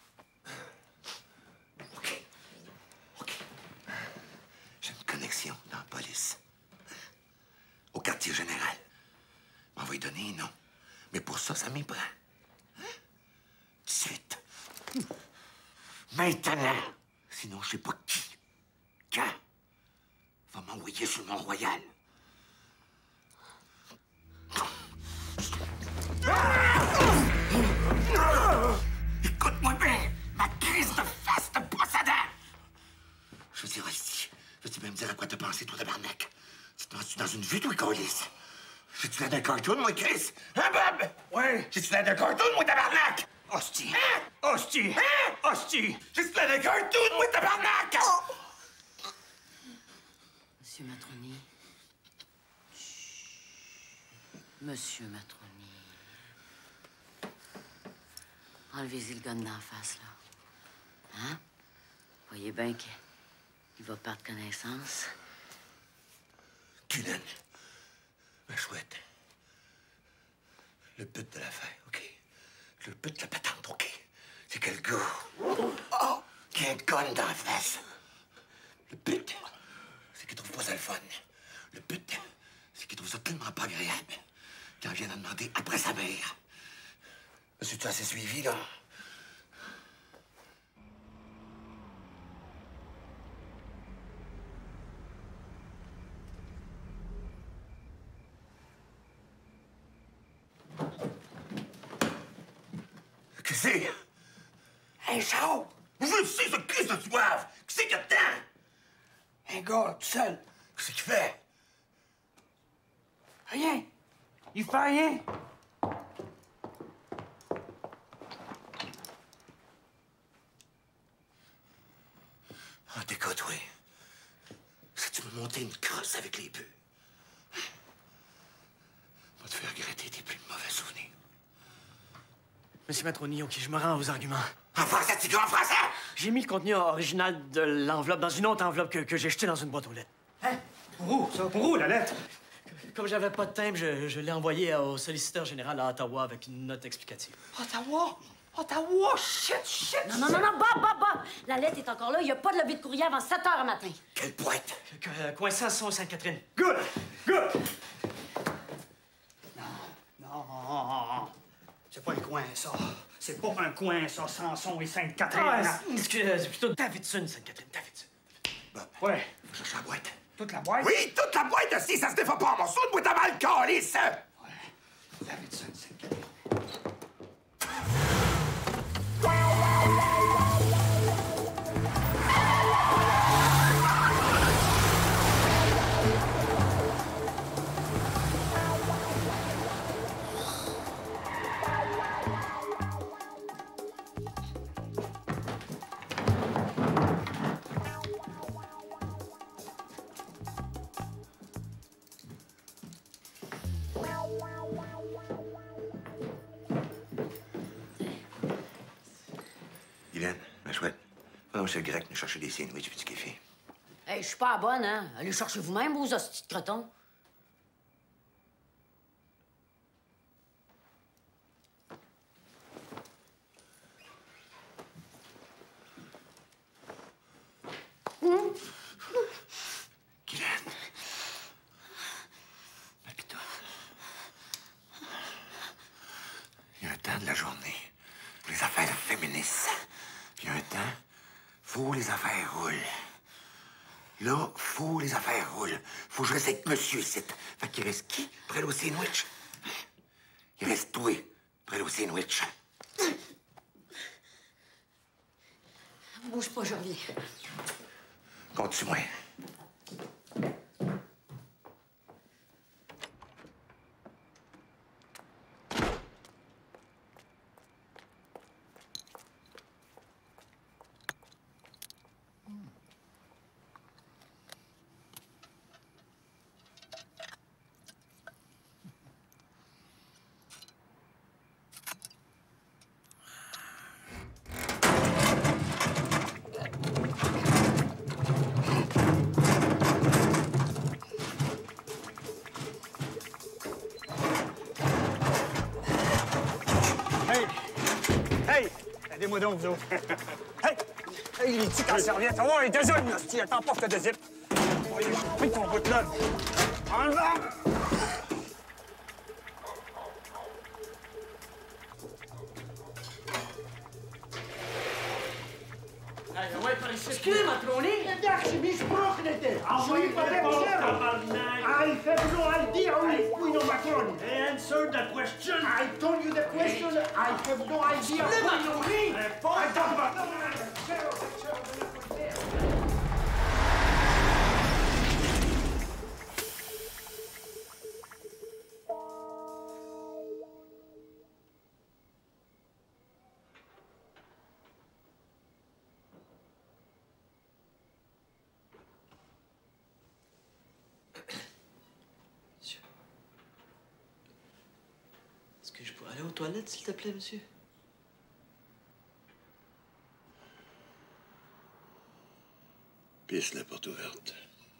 OK. OK. J'ai une connexion dans la police. Au quartier général. On va lui donner un nom. Mais pour ça, ça m'y prend. Hein? Tout de suite. Maintenant. Sinon, je sais pas qui, quand, va m'envoyer sur Mont-Royal. Écoute-moi bien, ma crise de face de possédant. Je veux dire, ici, veux-tu même dire à quoi te penser, toi, tabarnak? Tu te penses-tu dans une vue, toi, Colis? J'ai-tu l'air d'un cartoon, moi, Chris? Hein, Bob? Ouais. J'ai-tu l'air d'un cartoon, moi, tabarnak? Hostie. Hein? Hostie. Hein? Hostie. J'ai-tu l'air d'un cartoon, moi, tabarnak? Oh! Monsieur Matroni. Chut. Monsieur Matroni. Enlevez-y le gun d'en face, là. Hein? Voyez bien qu'il va perdre connaissance. Cullen, ma chouette. Le but de l'affaire, OK? Le but de la patente, OK? C'est que le gars, oh, qui a un gun dans la face. Le but, c'est qu'il trouve pas ça le fun. Le but, c'est qu'il trouve ça tellement pas agréable qu'il en vienne à demander après sa mère. Monsieur, tu as assez suivi, là? Qu'est-ce que c'est? Hey, Charles! Vous voulez aussi ce crise de soif? Qu'est-ce qu'il y a dedans? Un gars, tout seul. Qu'est-ce qu'il fait? Rien. Il fait rien. Ah, t'écoutes, oui. Si tu me monter une crosse avec les bœufs, va te faire regretter tes plus mauvais souvenirs. Monsieur Matroni, OK, je me rends aux arguments. En français, tu dis en français? J'ai mis le contenu original de l'enveloppe dans une autre enveloppe que, que j'ai jetée dans une boîte aux lettres. Hein? Pour où, ça? Pour où, la lettre? Comme j'avais pas de timbre, je, je l'ai envoyé au solliciteur général à Ottawa avec une note explicative. Ottawa? Ottawa? Shit, shit! Non, non, non, non, Bob, Bob, Bob! La lettre est encore là. Il n'y a pas de levée de courrier avant sept heures le matin. Quelle boîte? Que, que, coin cent soixante Sainte-Catherine. Good! Good! Non, non. C'est pas un coin, ça. C'est pas un coin, ça, Samson et Sainte-Catherine. Ah, excusez, c'est plutôt Davidson, Sainte-Catherine, Davidson. Bon, Ouais. faut chercher la boîte. Toute la boîte? Oui, toute la boîte de si ça se défend pas en morceaux, de boîte à mal, calice! Ouais. Davidson, Sainte-Catherine. Guylaine, ma chouette, va donc chez le grec nous chercher des sandwichs et du café. Hey, je suis pas la bonne, hein? Allez chercher vous-même, vos hosties de crotons. Guylaine. Papito. Il y a un temps de la journée pour les affaires féministes. Puis il y a un temps, faut les affaires roulent. Là, faut les affaires roulent. Faut que je reste avec monsieur ici. Fait qu'il reste qui près au sandwich? Il reste toi près au sandwich. Bouge pas, je reviens. Compte-tu-moi. Aidez-moi donc, vous autres. Hey! Hey, les tics en serviette. Oh, il désolé, hostie. Attends pas, je te dézippe. Oh, il est pris ton bout de là. Enlevant! Excusez, Matroni. Dag, ze misbroken het. Sorry, maar heb I have no idea who is Guido Macroni. Answer the question. I told you the question. I have no idea who you mean. I don't Est-ce que je peux aller aux toilettes, s'il te plaît, monsieur? Pisse la porte ouverte.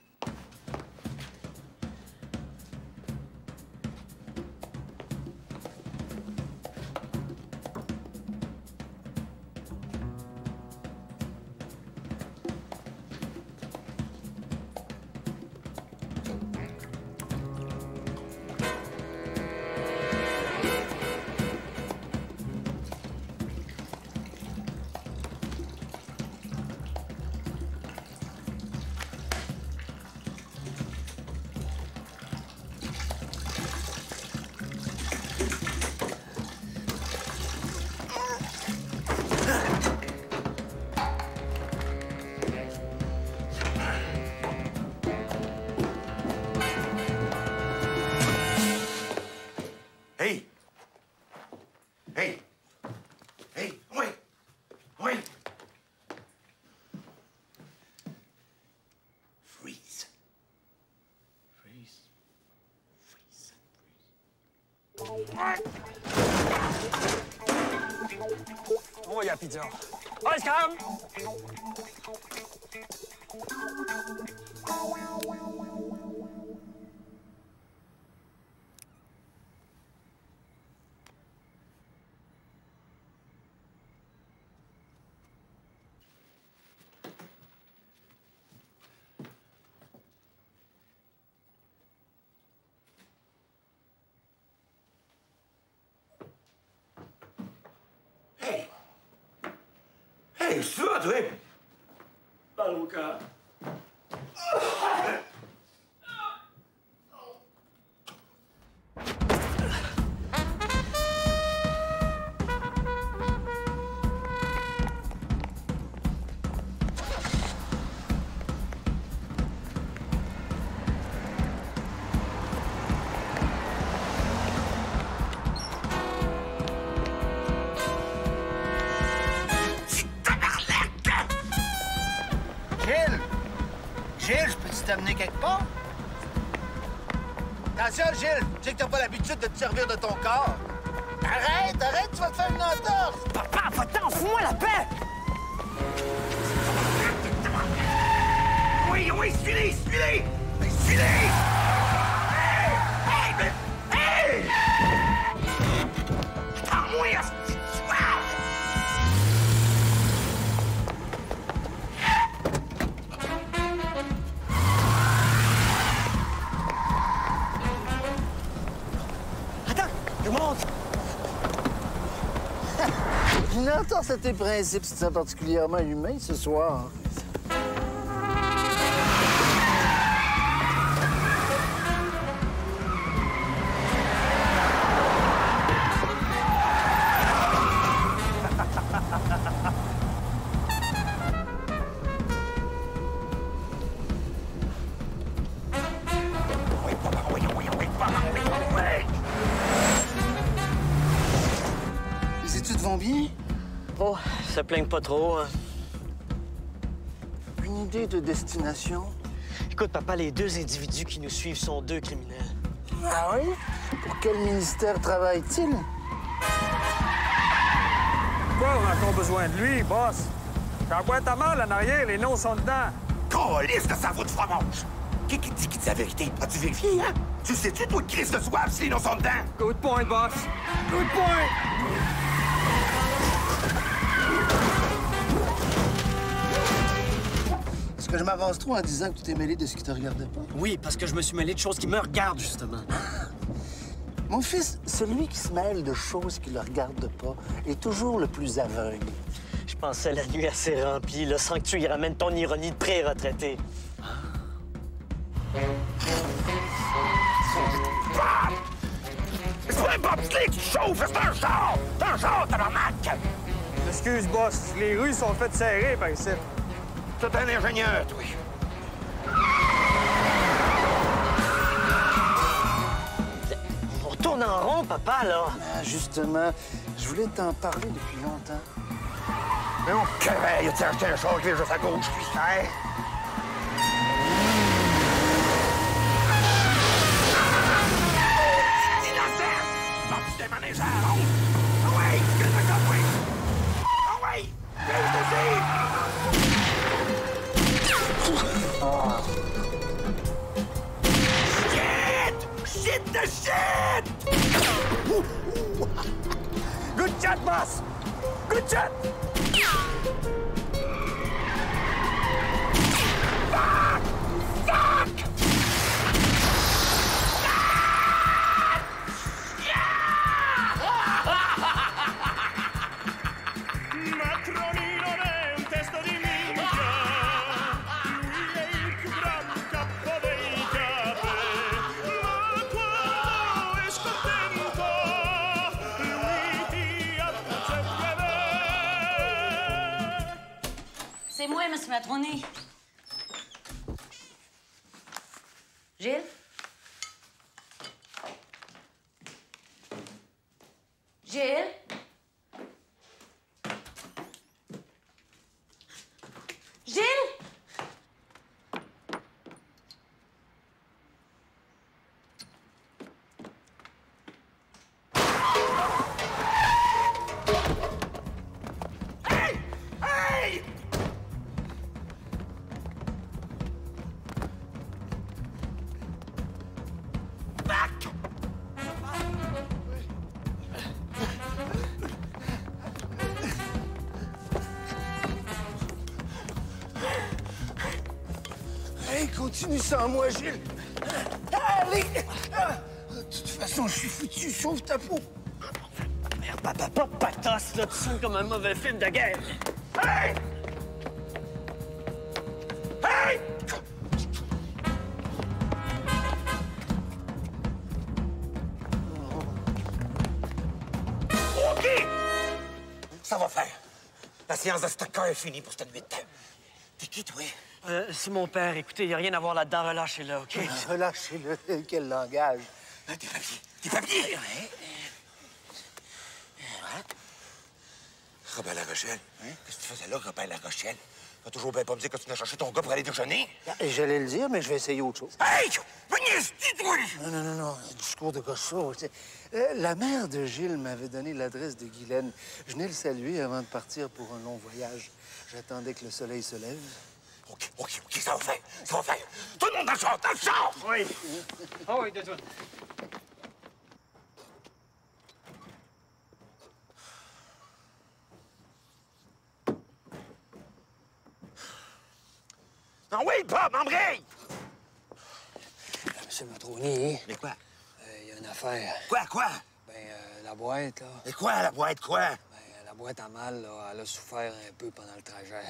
Hey! Hey! Hey! Oui! Oui! Freeze. Freeze. Freeze. On va y à la pizza. Ice cream! Hey! Hey, qu'est-ce que tu vas, toi? Mal au cœur. Gilles! Gilles, je peux-tu t'amener quelque part? Attention, Gilles! Je sais que t'as pas l'habitude de te servir de ton corps. Arrête, arrête, tu vas te faire une entorse! Papa, va-t'en, fous-moi la paix! Oui, oui, suis-les, suis-les! Suis-les! Hey! Hey! Mais... Hey! Attends-moi, hostie de soif! Une entorse à tes principes, c'est particulièrement humain ce soir. Les études vont bien? Oh, ça plaigne pas trop, hein. Une idée de destination? Écoute, papa, les deux individus qui nous suivent sont deux criminels. Ah oui? Pour quel ministère travaille-t-il? Pourquoi on a encore besoin de lui, boss? Quand boîte à mal en arrière, les noms sont dedans. Calisse de cerveau de fromage! Qui qui dit qui dit la vérité? As-tu vérifié, hein? Tu sais-tu, toi, Chris de soif, si les noms sont dedans? Good point, boss. Good point! Est-ce que je m'avance trop en disant que tu t'es mêlé de ce qui te regardait pas? Oui, parce que je me suis mêlé de choses qui me regardent, justement. Mon fils, celui qui se mêle de choses qui le regardent pas est toujours le plus aveugle. Je pensais la nuit assez remplie, là, sans que tu y ramènes ton ironie de pré-retraité. C'est pas un bobsleigh qui chauffe, c'est un char! C'est un char, tabarnak! Excuse, boss. Les rues sont faites serrées par ici. T'es un ingénieur, toi. On tourne en rond, papa, là. Ah, justement, je voulais t'en parler depuis longtemps. Mais on querelle, tu as acheté un char qui est juste à gauche, lui. Hein? Shit the shit! Good chat, boss! Good chat! Fuck! Fuck! Matronino è un testo di minchia, lui è il più bravo capo dei capi, ma quando è scontento, lui ti appuzza il bebè. C'est moi, Monsieur Matroni. Gilles? Gilles? Gilles? Hey! Hey! Fuck! Hey, continue sans moi, Gilles. Allez! De toute façon, je suis foutu. Sauve ta peau. Merde, papa, pas patos, là. Tu sonnes comme un mauvais film de guerre. Hey! Hey! OK! Ça va faire. La séance de stocker est finie pour cette nuit. T'es qui, toi? Euh, c'est mon père. Écoutez, il n'y a rien à voir là-dedans. Relâchez-le, OK? Relâchez-le. Quel langage. Des papiers. Des papiers! Ouais. Robert La Rochelle. Hein? Qu'est-ce que tu faisais là, Robert La Rochelle? T'as toujours bien pas me dire que tu venais chercher ton gars pour aller déjeuner? J'allais le dire, mais je vais essayer autre chose. Hey! Venez, toi! Non, non, non, non. Discours de gossot. Euh, la mère de Gilles m'avait donné l'adresse de Guylaine. Je venais le saluer avant de partir pour un long voyage. J'attendais que le soleil se lève. OK, OK, OK, ça va faire. Ça va faire. Tout le monde dans le char, dans le char! Oui. Ah oui, de toi. Ah oui, Bob, embraye! Monsieur Matroni. Mais quoi? Il y a une affaire. Quoi, quoi? Ben, euh, la boîte, là. Mais quoi, la boîte, quoi? Ben, la boîte à mal, là, elle a souffert un peu pendant le trajet.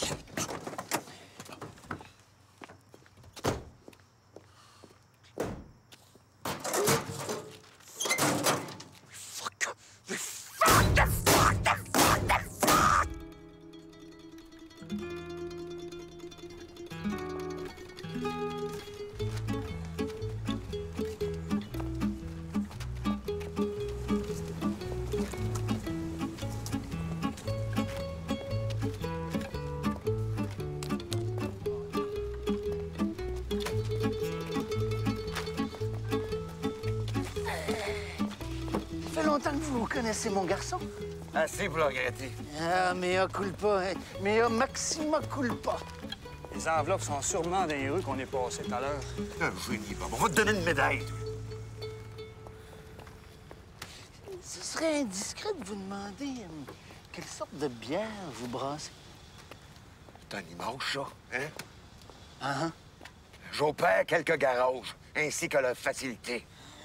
Ça fait longtemps que vous connaissez mon garçon. Assez pour le regretter. Ah, mea culpa, hein. Mea maxima culpa. Les enveloppes sont sûrement dans les rues qu'on est passé tout à l'heure. Un génie, Bob. On va te donner une médaille. Ce serait indiscret de vous demander euh, quelle sorte de bière vous brassez. C'est un image, ça, hein? Ah, hein? J'opère quelques garages, ainsi que leur facilité.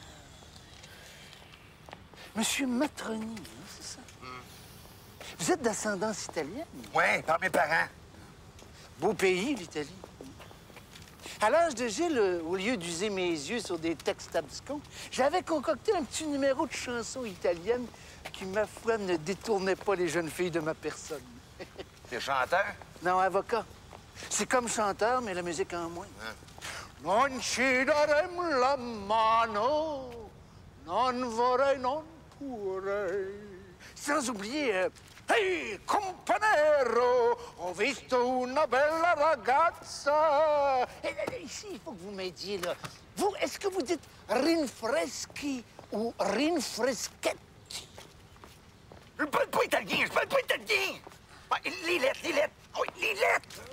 Monsieur Matroni, hein, c'est ça? Vous êtes d'ascendance italienne? Oui, par mes parents. Beau pays, l'Italie. À l'âge de Gilles, euh, au lieu d'user mes yeux sur des textes abscons, j'avais concocté un petit numéro de chanson italienne qui, ma foi, ne détournait pas les jeunes filles de ma personne. T'es chanteur? Non, avocat. C'est comme chanteur, mais la musique en moins. Non ci darem la mano, non vorrei, non pourrei. Sans oublier... euh, Hey, companero, ho visto una bella ragazza. Et, et, ici, il faut que vous m'aidiez, là. Vous, est-ce que vous dites rinfreschi ou rinfreschetti? Je parle pas italien, je parle pas italien! Ah, les lettres, les lettres! Oui, les lettres!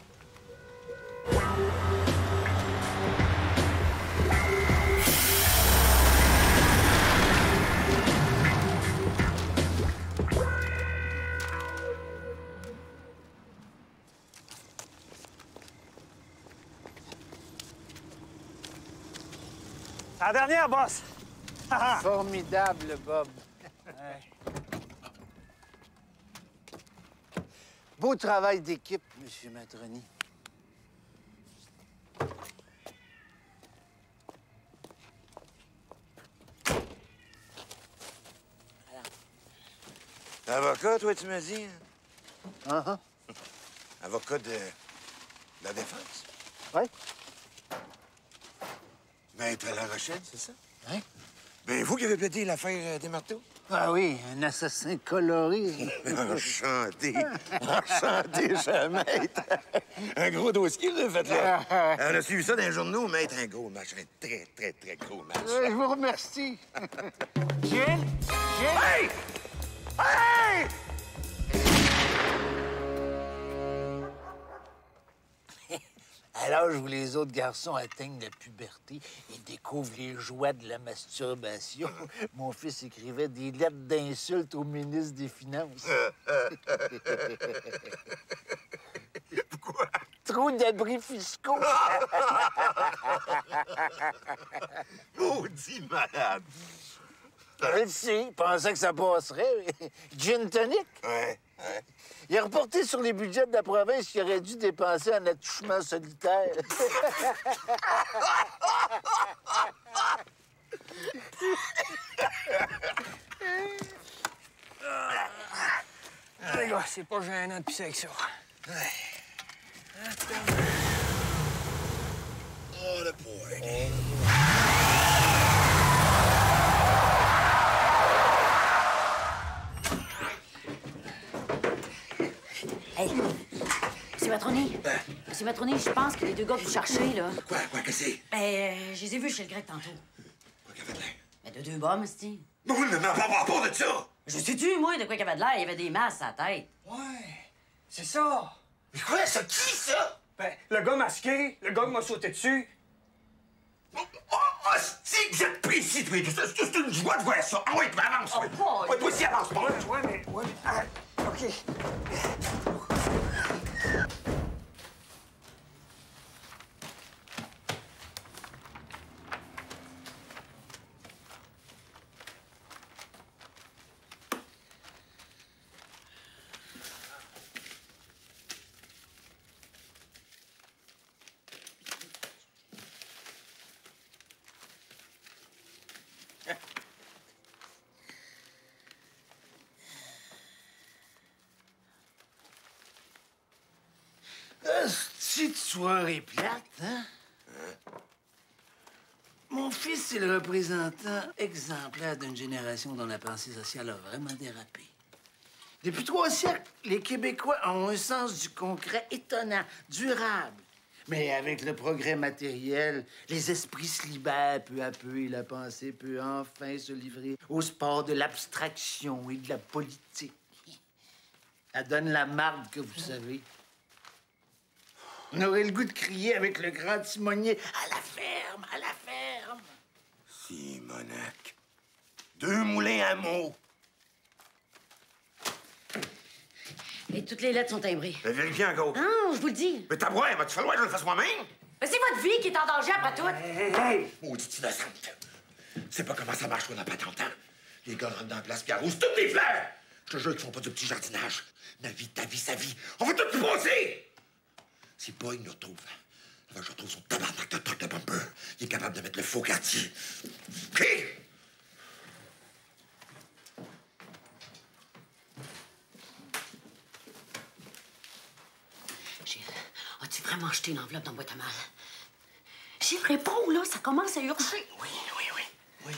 La dernière, boss! Formidable, Bob. Beau travail d'équipe, Monsieur Matroni. Avocat, toi, tu m'as dit? Ah, ah. Avocat de... de la défense? Oui. Maître La Rochelle, c'est ça? Oui. Ben, vous qui avez plaidé l'affaire euh, des marteaux? Ah oui, un assassin coloré. Enchanté. Enchanté, cher maître. Un gros dossier, là, faites-là. On a suivi ça dans les journaux, maître. Un gros match. Un très, très, très gros match. Je vous remercie. Gilles? Gilles? Hey! Hey! À l'âge où les autres garçons atteignent la puberté et découvrent les joies de la masturbation, mon fils écrivait des lettres d'insultes au ministre des Finances. Pourquoi? Trop d'abris fiscaux. Maudit malade. Je le sais, il pensait que ça passerait. Gin tonic? Ouais, ouais. Il a reporté sur les budgets de la province qu'il aurait dû dépenser en attouchement solitaire. Les gars, c'est pas gênant de pisser avec ça. Oh, le boy. Hey, Monsieur Matroni. Monsieur Matroni, je pense que les deux gars que vous cherchez, là. Quoi? Quoi que c'est? Ben, euh, je les ai vus chez le grec tantôt. Quoi qu'il y avait de l'air? Ben, de deux bombes, c'ti. Non, mais pas à propos de ça! Je sais-tu, moi, de quoi qu'il y avait de l'air? Il y avait des masses à la tête. Ouais, c'est ça. Mais quoi, ça? Qui, ça? Ben, le gars masqué, le gars qui m'a sauté dessus. Oh, oh, si, vous êtes précis, toi. C'est c'est une joie de voir ça. Ah oui, mais avance, oui. Oh, Ouais, toi aussi, avance, pas. Ouais, ouais, mais... Ouais, mais... Arrête. OK. soirée plate, hein? Mon fils est le représentant exemplaire d'une génération dont la pensée sociale a vraiment dérapé. Depuis trois siècles, les Québécois ont un sens du concret étonnant, durable. Mais avec le progrès matériel, les esprits se libèrent peu à peu et la pensée peut enfin se livrer au sport de l'abstraction et de la politique. Elle donne la marde que vous savez. On aurait le goût de crier avec le grand timonier « À la ferme, à la ferme! » Simonac. Deux moulins à mots. Et toutes les lettres sont timbrées. Ben, vérifiez encore. Non, je vous le dis. Mais t'as boire, va-tu falloir que je le fasse moi-même? Mais c'est votre vie qui est en danger après tout. Hey, hey! Maudite innocente. C'est pas comment ça marche, toi, dans pas tant de temps. Les gars rentrent dans la place puis arrosent toutes les fleurs. Je te jure qu'ils font pas de petit jardinage. Ma vie, ta vie, sa vie. On va tout passer! Si Boyd nous retrouve, avant que je retrouve son tabarnak de truc de bumper, il est capable de mettre le faux quartier. OK? Gilles, as-tu vraiment jeté une enveloppe dans la boîte à mal? Gilles, réponds, là, ça commence à urger. Oui, oui, oui, oui.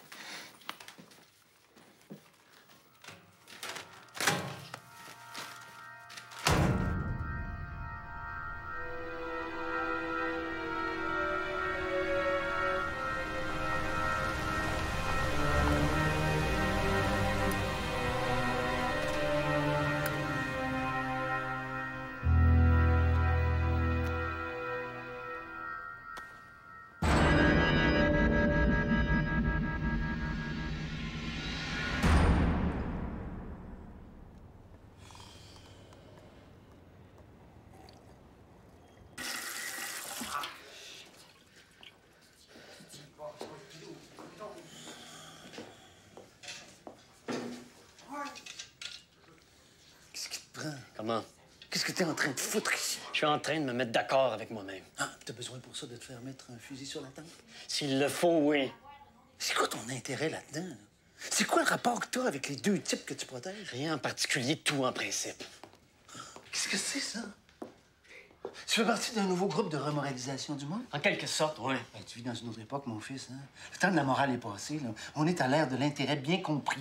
Comment? Qu'est-ce que t'es en train de foutre ici? Je suis en train de me mettre d'accord avec moi-même. Ah, t'as besoin pour ça de te faire mettre un fusil sur la tempe? S'il le faut, oui. C'est quoi ton intérêt là-dedans? Là? C'est quoi le rapport que t'as avec les deux types que tu protèges? Rien en particulier, tout en principe. Qu'est-ce que c'est, ça? Tu fais partie d'un nouveau groupe de remoralisation du monde? En quelque sorte, oui. Ben, tu vis dans une autre époque, mon fils. Hein? Le temps de la morale est passé. Là. On est à l'ère de l'intérêt bien compris.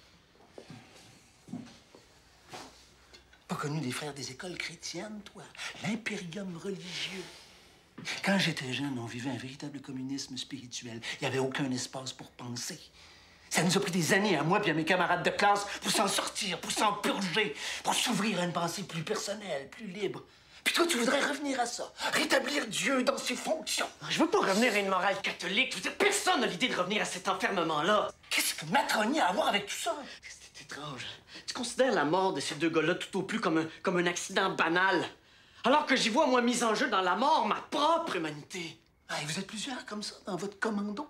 Pas connu des frères des écoles chrétiennes, toi? L'impérium religieux. Quand j'étais jeune, on vivait un véritable communisme spirituel. Il n'y avait aucun espace pour penser. Ça nous a pris des années à moi et à mes camarades de classe pour s'en sortir, pour s'en purger, pour s'ouvrir à une pensée plus personnelle, plus libre. Puis toi, tu voudrais revenir à ça, rétablir Dieu dans ses fonctions. Je veux pas revenir à une morale catholique. Je veux dire, personne n'a l'idée de revenir à cet enfermement-là. Qu'est-ce que Matroni a à voir avec tout ça? C'est étrange. Tu considères la mort de ces deux gars-là tout au plus comme un, comme un accident banal. Alors que j'y vois, moi, mise en jeu dans la mort, ma propre humanité. Ah, et vous êtes plusieurs comme ça dans votre commando?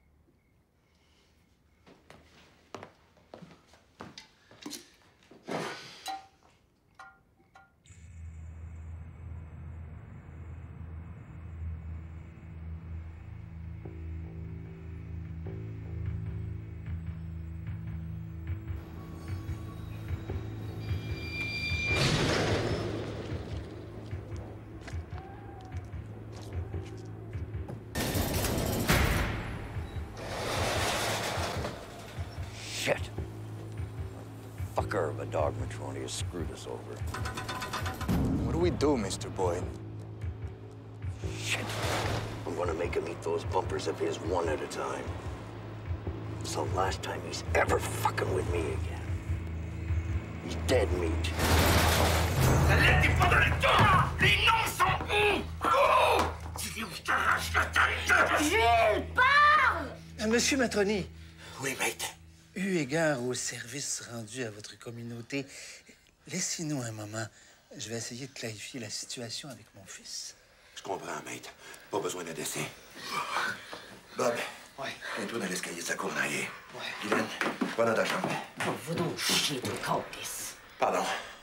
Shit. Fucker of a dog Matroni has screwed us over. What do we do, Mister Boyd? Shit. I'm gonna make him eat those bumpers of his one at a time. It's the last time he's ever fucking with me again. He's dead meat. La lettre est pas dans le temps! Les noms sont où? Où? Dis-lui où je t'arrache la tête! Gilles, parle! Euh, Monsieur Matroni. Oui, maître. Eu égard au service rendu à votre communauté, laissez-nous un moment. Je vais essayer de clarifier la situation avec mon fils. Je comprends, maître. Pas besoin d'un dessin. Bob. Ouais. Mets-toi dans l'escalier de sa cour en arrière. Ouais. Guylaine, va dans ta chambre. Oh, vous donc chier, ton calice. Pardon.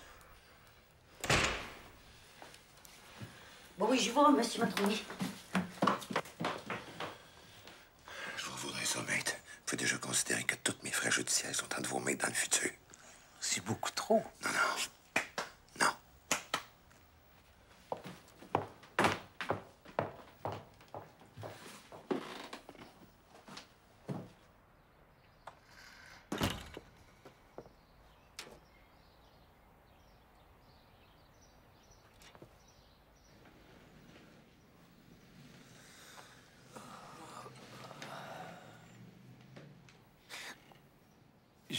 Bon, oui, j'y vais, monsieur Matroni. Je vous voudrais ça, maître. Vous pouvez déjà considérer que tous mes frères judiciaires sont entre vos mains dans le futur. C'est beaucoup trop. Non, non. Non.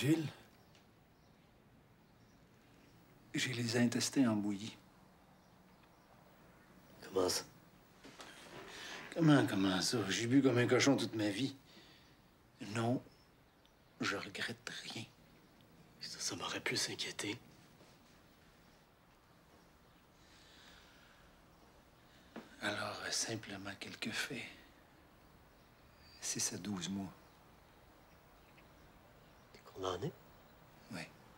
Gilles, j'ai les intestins en bouillie. Comment ça? Comment, comment ça? J'ai bu comme un cochon toute ma vie. Non, je regrette rien. Ça, ça m'aurait plus inquiété. Alors, euh, simplement quelques faits. six à douze mois. T'es condamné? Oui.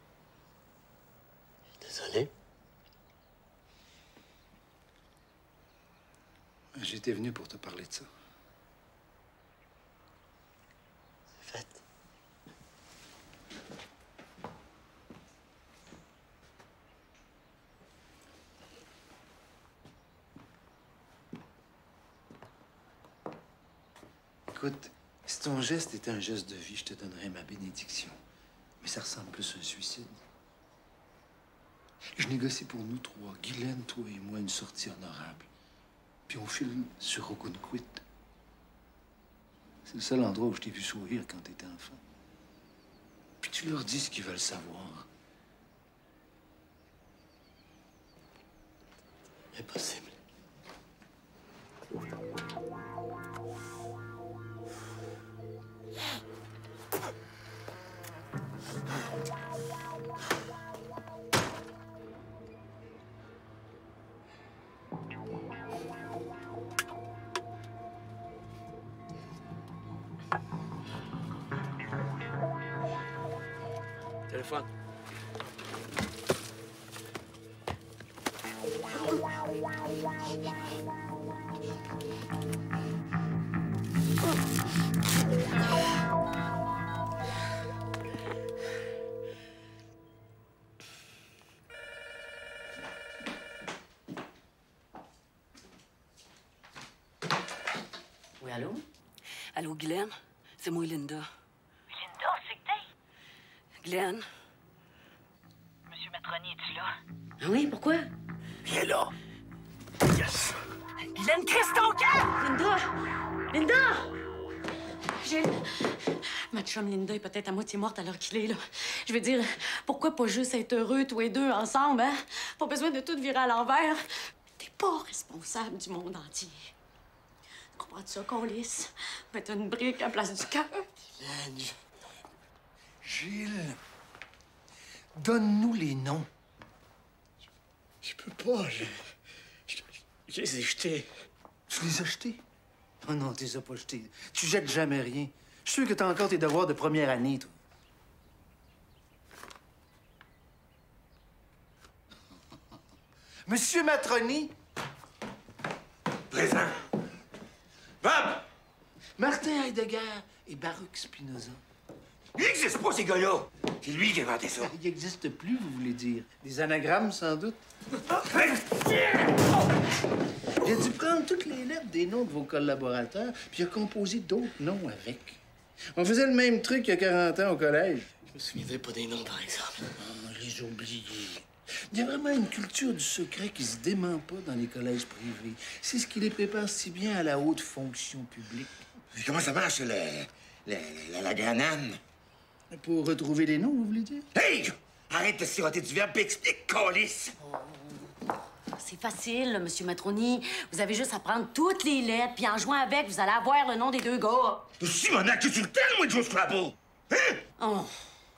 Désolé. J'étais venu pour te parler de ça. C'est fait. Écoute, si ton geste était un geste de vie, je te donnerais ma bénédiction. Mais ça ressemble plus à un suicide. Je négocie pour nous trois, Guylaine, toi et moi, une sortie honorable. Puis on file sur Ogunquit. C'est le seul endroit où je t'ai vu sourire quand t'étais enfant. Puis tu leur dis ce qu'ils veulent savoir. Impossible. Téléphone. Oui, allô? Allô, Glenn? C'est moi, Linda. Linda, c'est que t'es? Glenn? Monsieur Matroni, es-tu là? Ah oui, pourquoi? Viens là. Yes! Glenn, crisse ton camp! Linda! Linda! J'ai... Ma chum Linda est peut-être à moitié morte à l'heure qu'il est, là. Je veux dire, pourquoi pas juste être heureux, tous les deux, ensemble, hein? Pas besoin de tout virer à l'envers. T'es pas responsable du monde entier. Comprends-tu ça, qu'on lisse? Mettre une brique à la place du cœur. Guylaine, Gilles, donne-nous les noms. Je peux pas, je... Je, je les ai jetés. Tu les as jetés? Oh non, tu les as pas jetés. Tu jettes jamais rien. Je suis sûr que t'as encore tes devoirs de première année, toi. Monsieur Matroni! Présent. Bob! Martin Heidegger et Baruch Spinoza. Il n'existe pas, ces gars-là. C'est lui qui a inventé ça. Il n'existe plus, vous voulez dire. Des anagrammes, sans doute. Il a dû prendre toutes les lettres des noms de vos collaborateurs, puis il a composé d'autres noms avec. On faisait le même truc il y a quarante ans au collège. Je me souviendrai pas des noms, par exemple. Oh, je les ai oubliés. Il y a vraiment une culture du secret qui se dément pas dans les collèges privés. C'est ce qui les prépare si bien à la haute fonction publique. Puis comment ça marche, la, la, la, la granane? Pour retrouver les noms, vous voulez dire? Hey! Arrête de siroter du verbe, puis explique, calice! C'est facile, là, Monsieur Matroni. Vous avez juste à prendre toutes les lettres, puis en jouant avec, vous allez avoir le nom des deux gars. Simonac, tu le terme, moi, de jouer au Scrabble? Hein? Oh.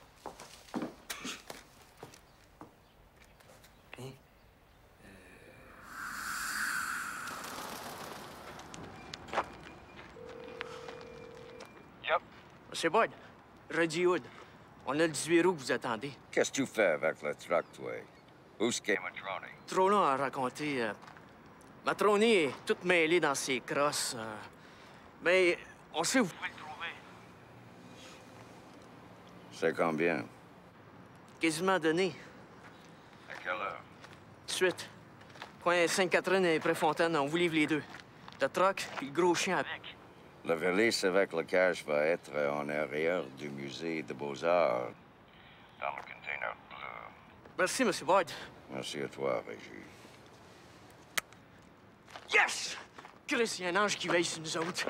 Yep. C'est Bud. Reggie Hood. On a le dix-huit roues que vous attendez. Qu'est-ce que tu fais avec le truck, toi? Où est-ce qu'est Matroni? Trop long à raconter. Euh... Matroni est toute mêlée dans ses crosses. Euh... Mais on sait où vous pouvez le trouver. C'est combien? Quasiment donné. À quelle heure? Tout de suite. Coin Sainte-Catherine et Préfontaine, on vous livre les deux. Le truck puis le gros chien avec. La valise avec le cash va être en arrière du musée des Beaux-Arts. Dans le container bleu. Merci, M. Boyd. Merci à toi, Régis. Yes! Chris, il y a un ange qui veille sur nous autres.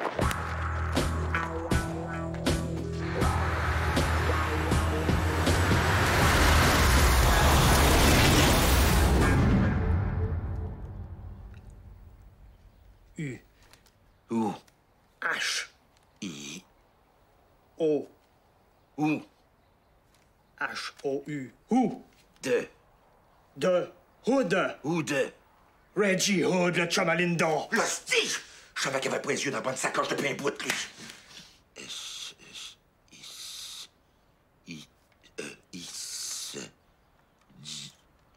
I. O. Où? H O U. Où? De. De. Hood. Où de? Reggie Hood, le chum à Linda. L'hostie! Je savais qu'il avait pas les yeux dans la bonne sacoche depuis un bout de lui. S, S, is, I, E, is, di.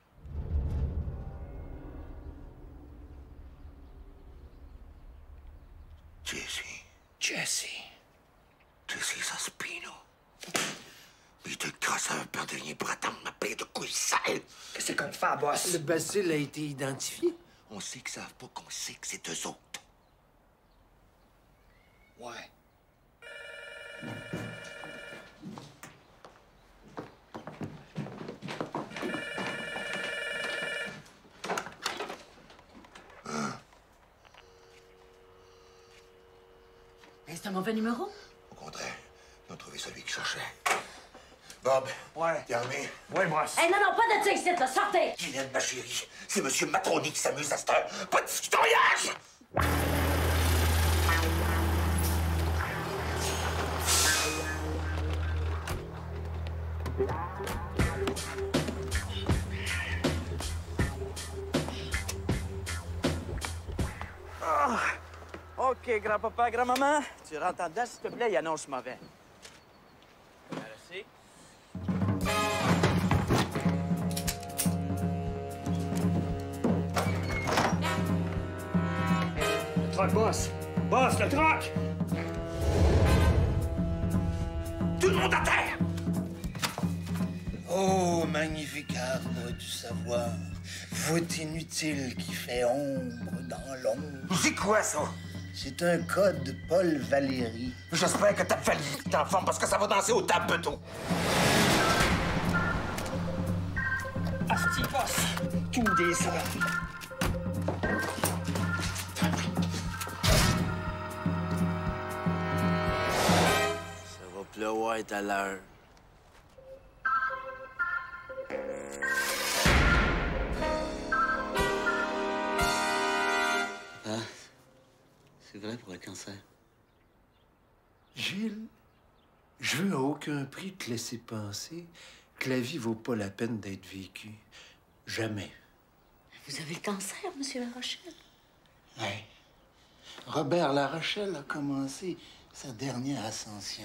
Jesse. Jesse. Jesse Saspino. Mais deux casseurs perdent rien pour attendre ma paix de couilles sales. Qu'est-ce qu'on fait, boss? Le bacille a été identifié. On sait qu'ils savent pas qu'on sait que c'est eux autres. Ouais. C'est un mauvais numéro? Au contraire, ils ont trouvé celui qui cherchait. Bob. Ouais. T'es armé? Ouais, boss. Eh non, non, pas de ça ici, là, sortez! Guylaine, ma chérie, c'est M. Matroni qui s'amuse à cette heure. Pas de discutoriage! Ah. OK, grand-papa, grand-maman, tu rentres en dedans, s'il te plaît, il annonce mauvais. Merci. Le truck, boss. Boss, le truck! Tout le monde à terre! Oh, magnifique arbre du savoir, voûte inutile qui fait ombre dans l'ombre. C'est quoi, ça? C'est un code de Paul Valéry. J'espère que ta Valérie est en forme parce que ça va danser au tables tôt. Asti, boss. Tout des salades. Ça va pleuvoir à l'heure. Ah, c'est vrai pour le cancer. Gilles, je veux à aucun prix te laisser penser que la vie vaut pas la peine d'être vécue. Jamais. Vous avez le cancer, Monsieur Larochelle? Ouais. Robert Larochelle a commencé sa dernière ascension.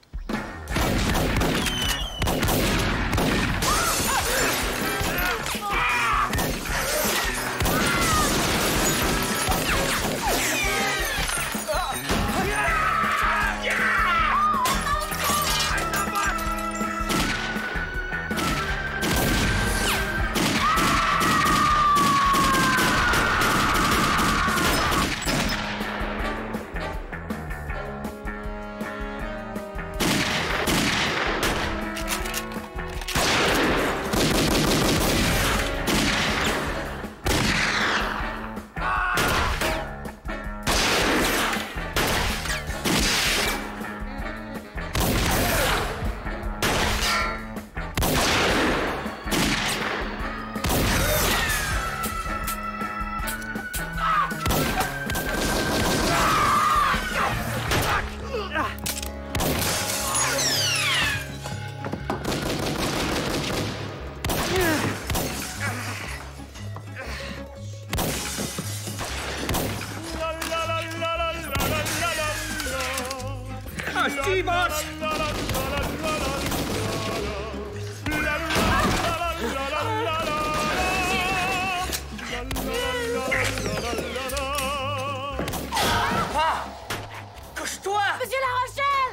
Asti, boss. Ah! Couche-toi! Monsieur Larochelle!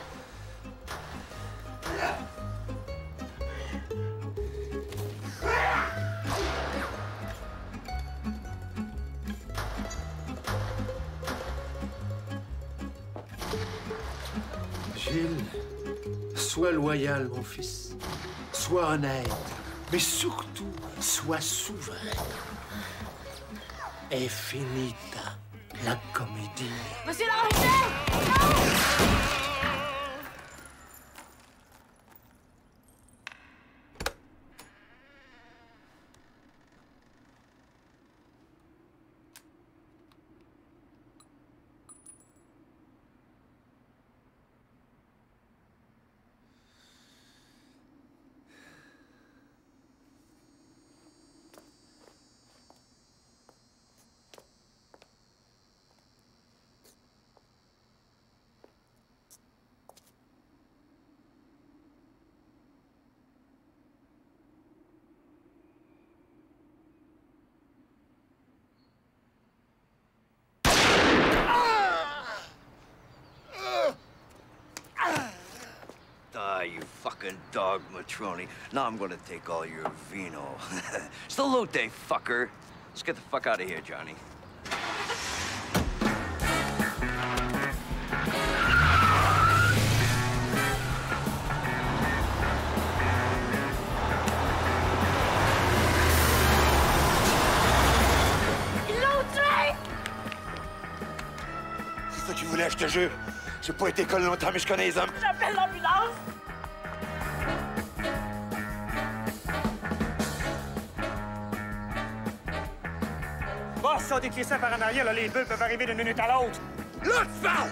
Gilles, sois loyal, mon fils. Sois honnête, mais surtout, sois souverain. Et finita la comédie. Monsieur Larochelle! you fucking dog, Matroni. Now I'm gonna take all your vino. Salute, fucker. Let's get the fuck out of here, Johnny. C'est ça qu'il voulait, je te jure. J'ai pas été école longtemps, mais je connais les hommes. J'appelle l'ambulance! Bon, si on décrit ça par en arrière, là, les bœufs peuvent arriver d'une minute à l'autre. Là, tu parles!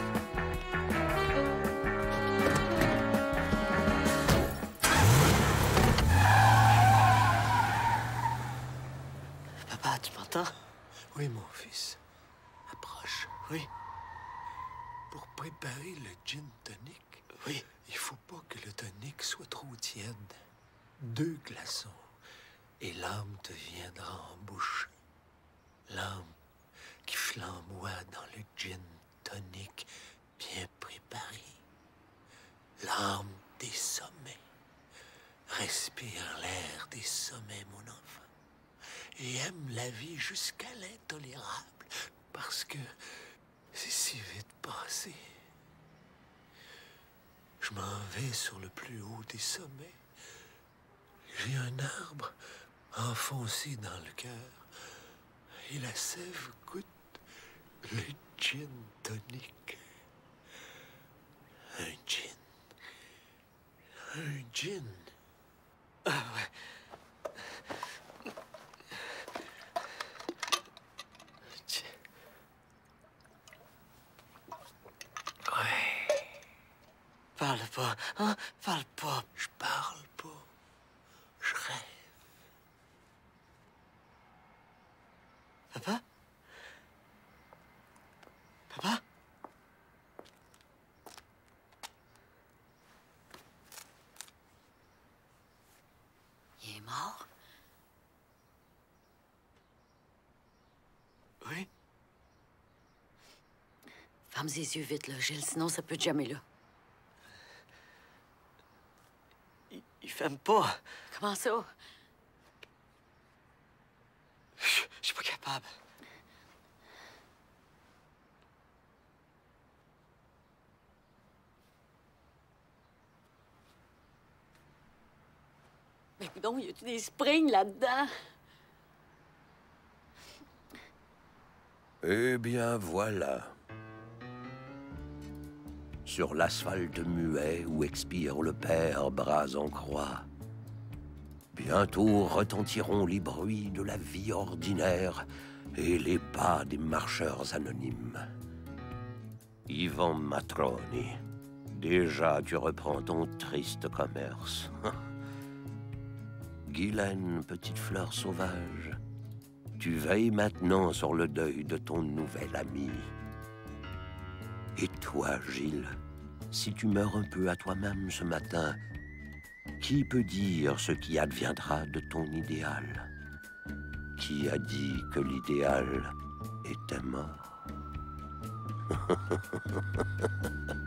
Papa, tu m'entends? Oui, mon fils. Approche. Oui. Pour préparer le gin tonic, oui. Il faut pas que le tonic soit trop tiède. Deux glaçons et l'âme te viendra en bouche. L'âme qui flamboie dans le gin tonic bien préparé. L'âme des sommets. Respire l'air des sommets, mon enfant. Et aime la vie jusqu'à l'intolérable, parce que c'est si vite passé. Je m'en vais sur le plus haut des sommets. J'ai un arbre enfoncé dans le cœur. Et la sève goûte le gin tonic. Un gin. Un gin. Ah ouais. Parle pas, hein? Parle pas. Je parle pas. Je rêve. Papa? Papa? Il est mort? Oui. Ferme ses yeux vite, là, Gilles, sinon ça peut te jamais là. Il ferme pas. Comment ça? Je je suis pas capable. Mais coudonc, y a-tu des springs là-dedans? Eh bien, voilà. Sur l'asphalte muet où expire le père bras en croix, bientôt retentiront les bruits de la vie ordinaire et les pas des marcheurs anonymes. Ivan Matroni, déjà tu reprends ton triste commerce. Guylaine, petite fleur sauvage, tu veilles maintenant sur le deuil de ton nouvel ami. Et toi, Gilles, si tu meurs un peu à toi-même ce matin, qui peut dire ce qui adviendra de ton idéal? Qui a dit que l'idéal était mort?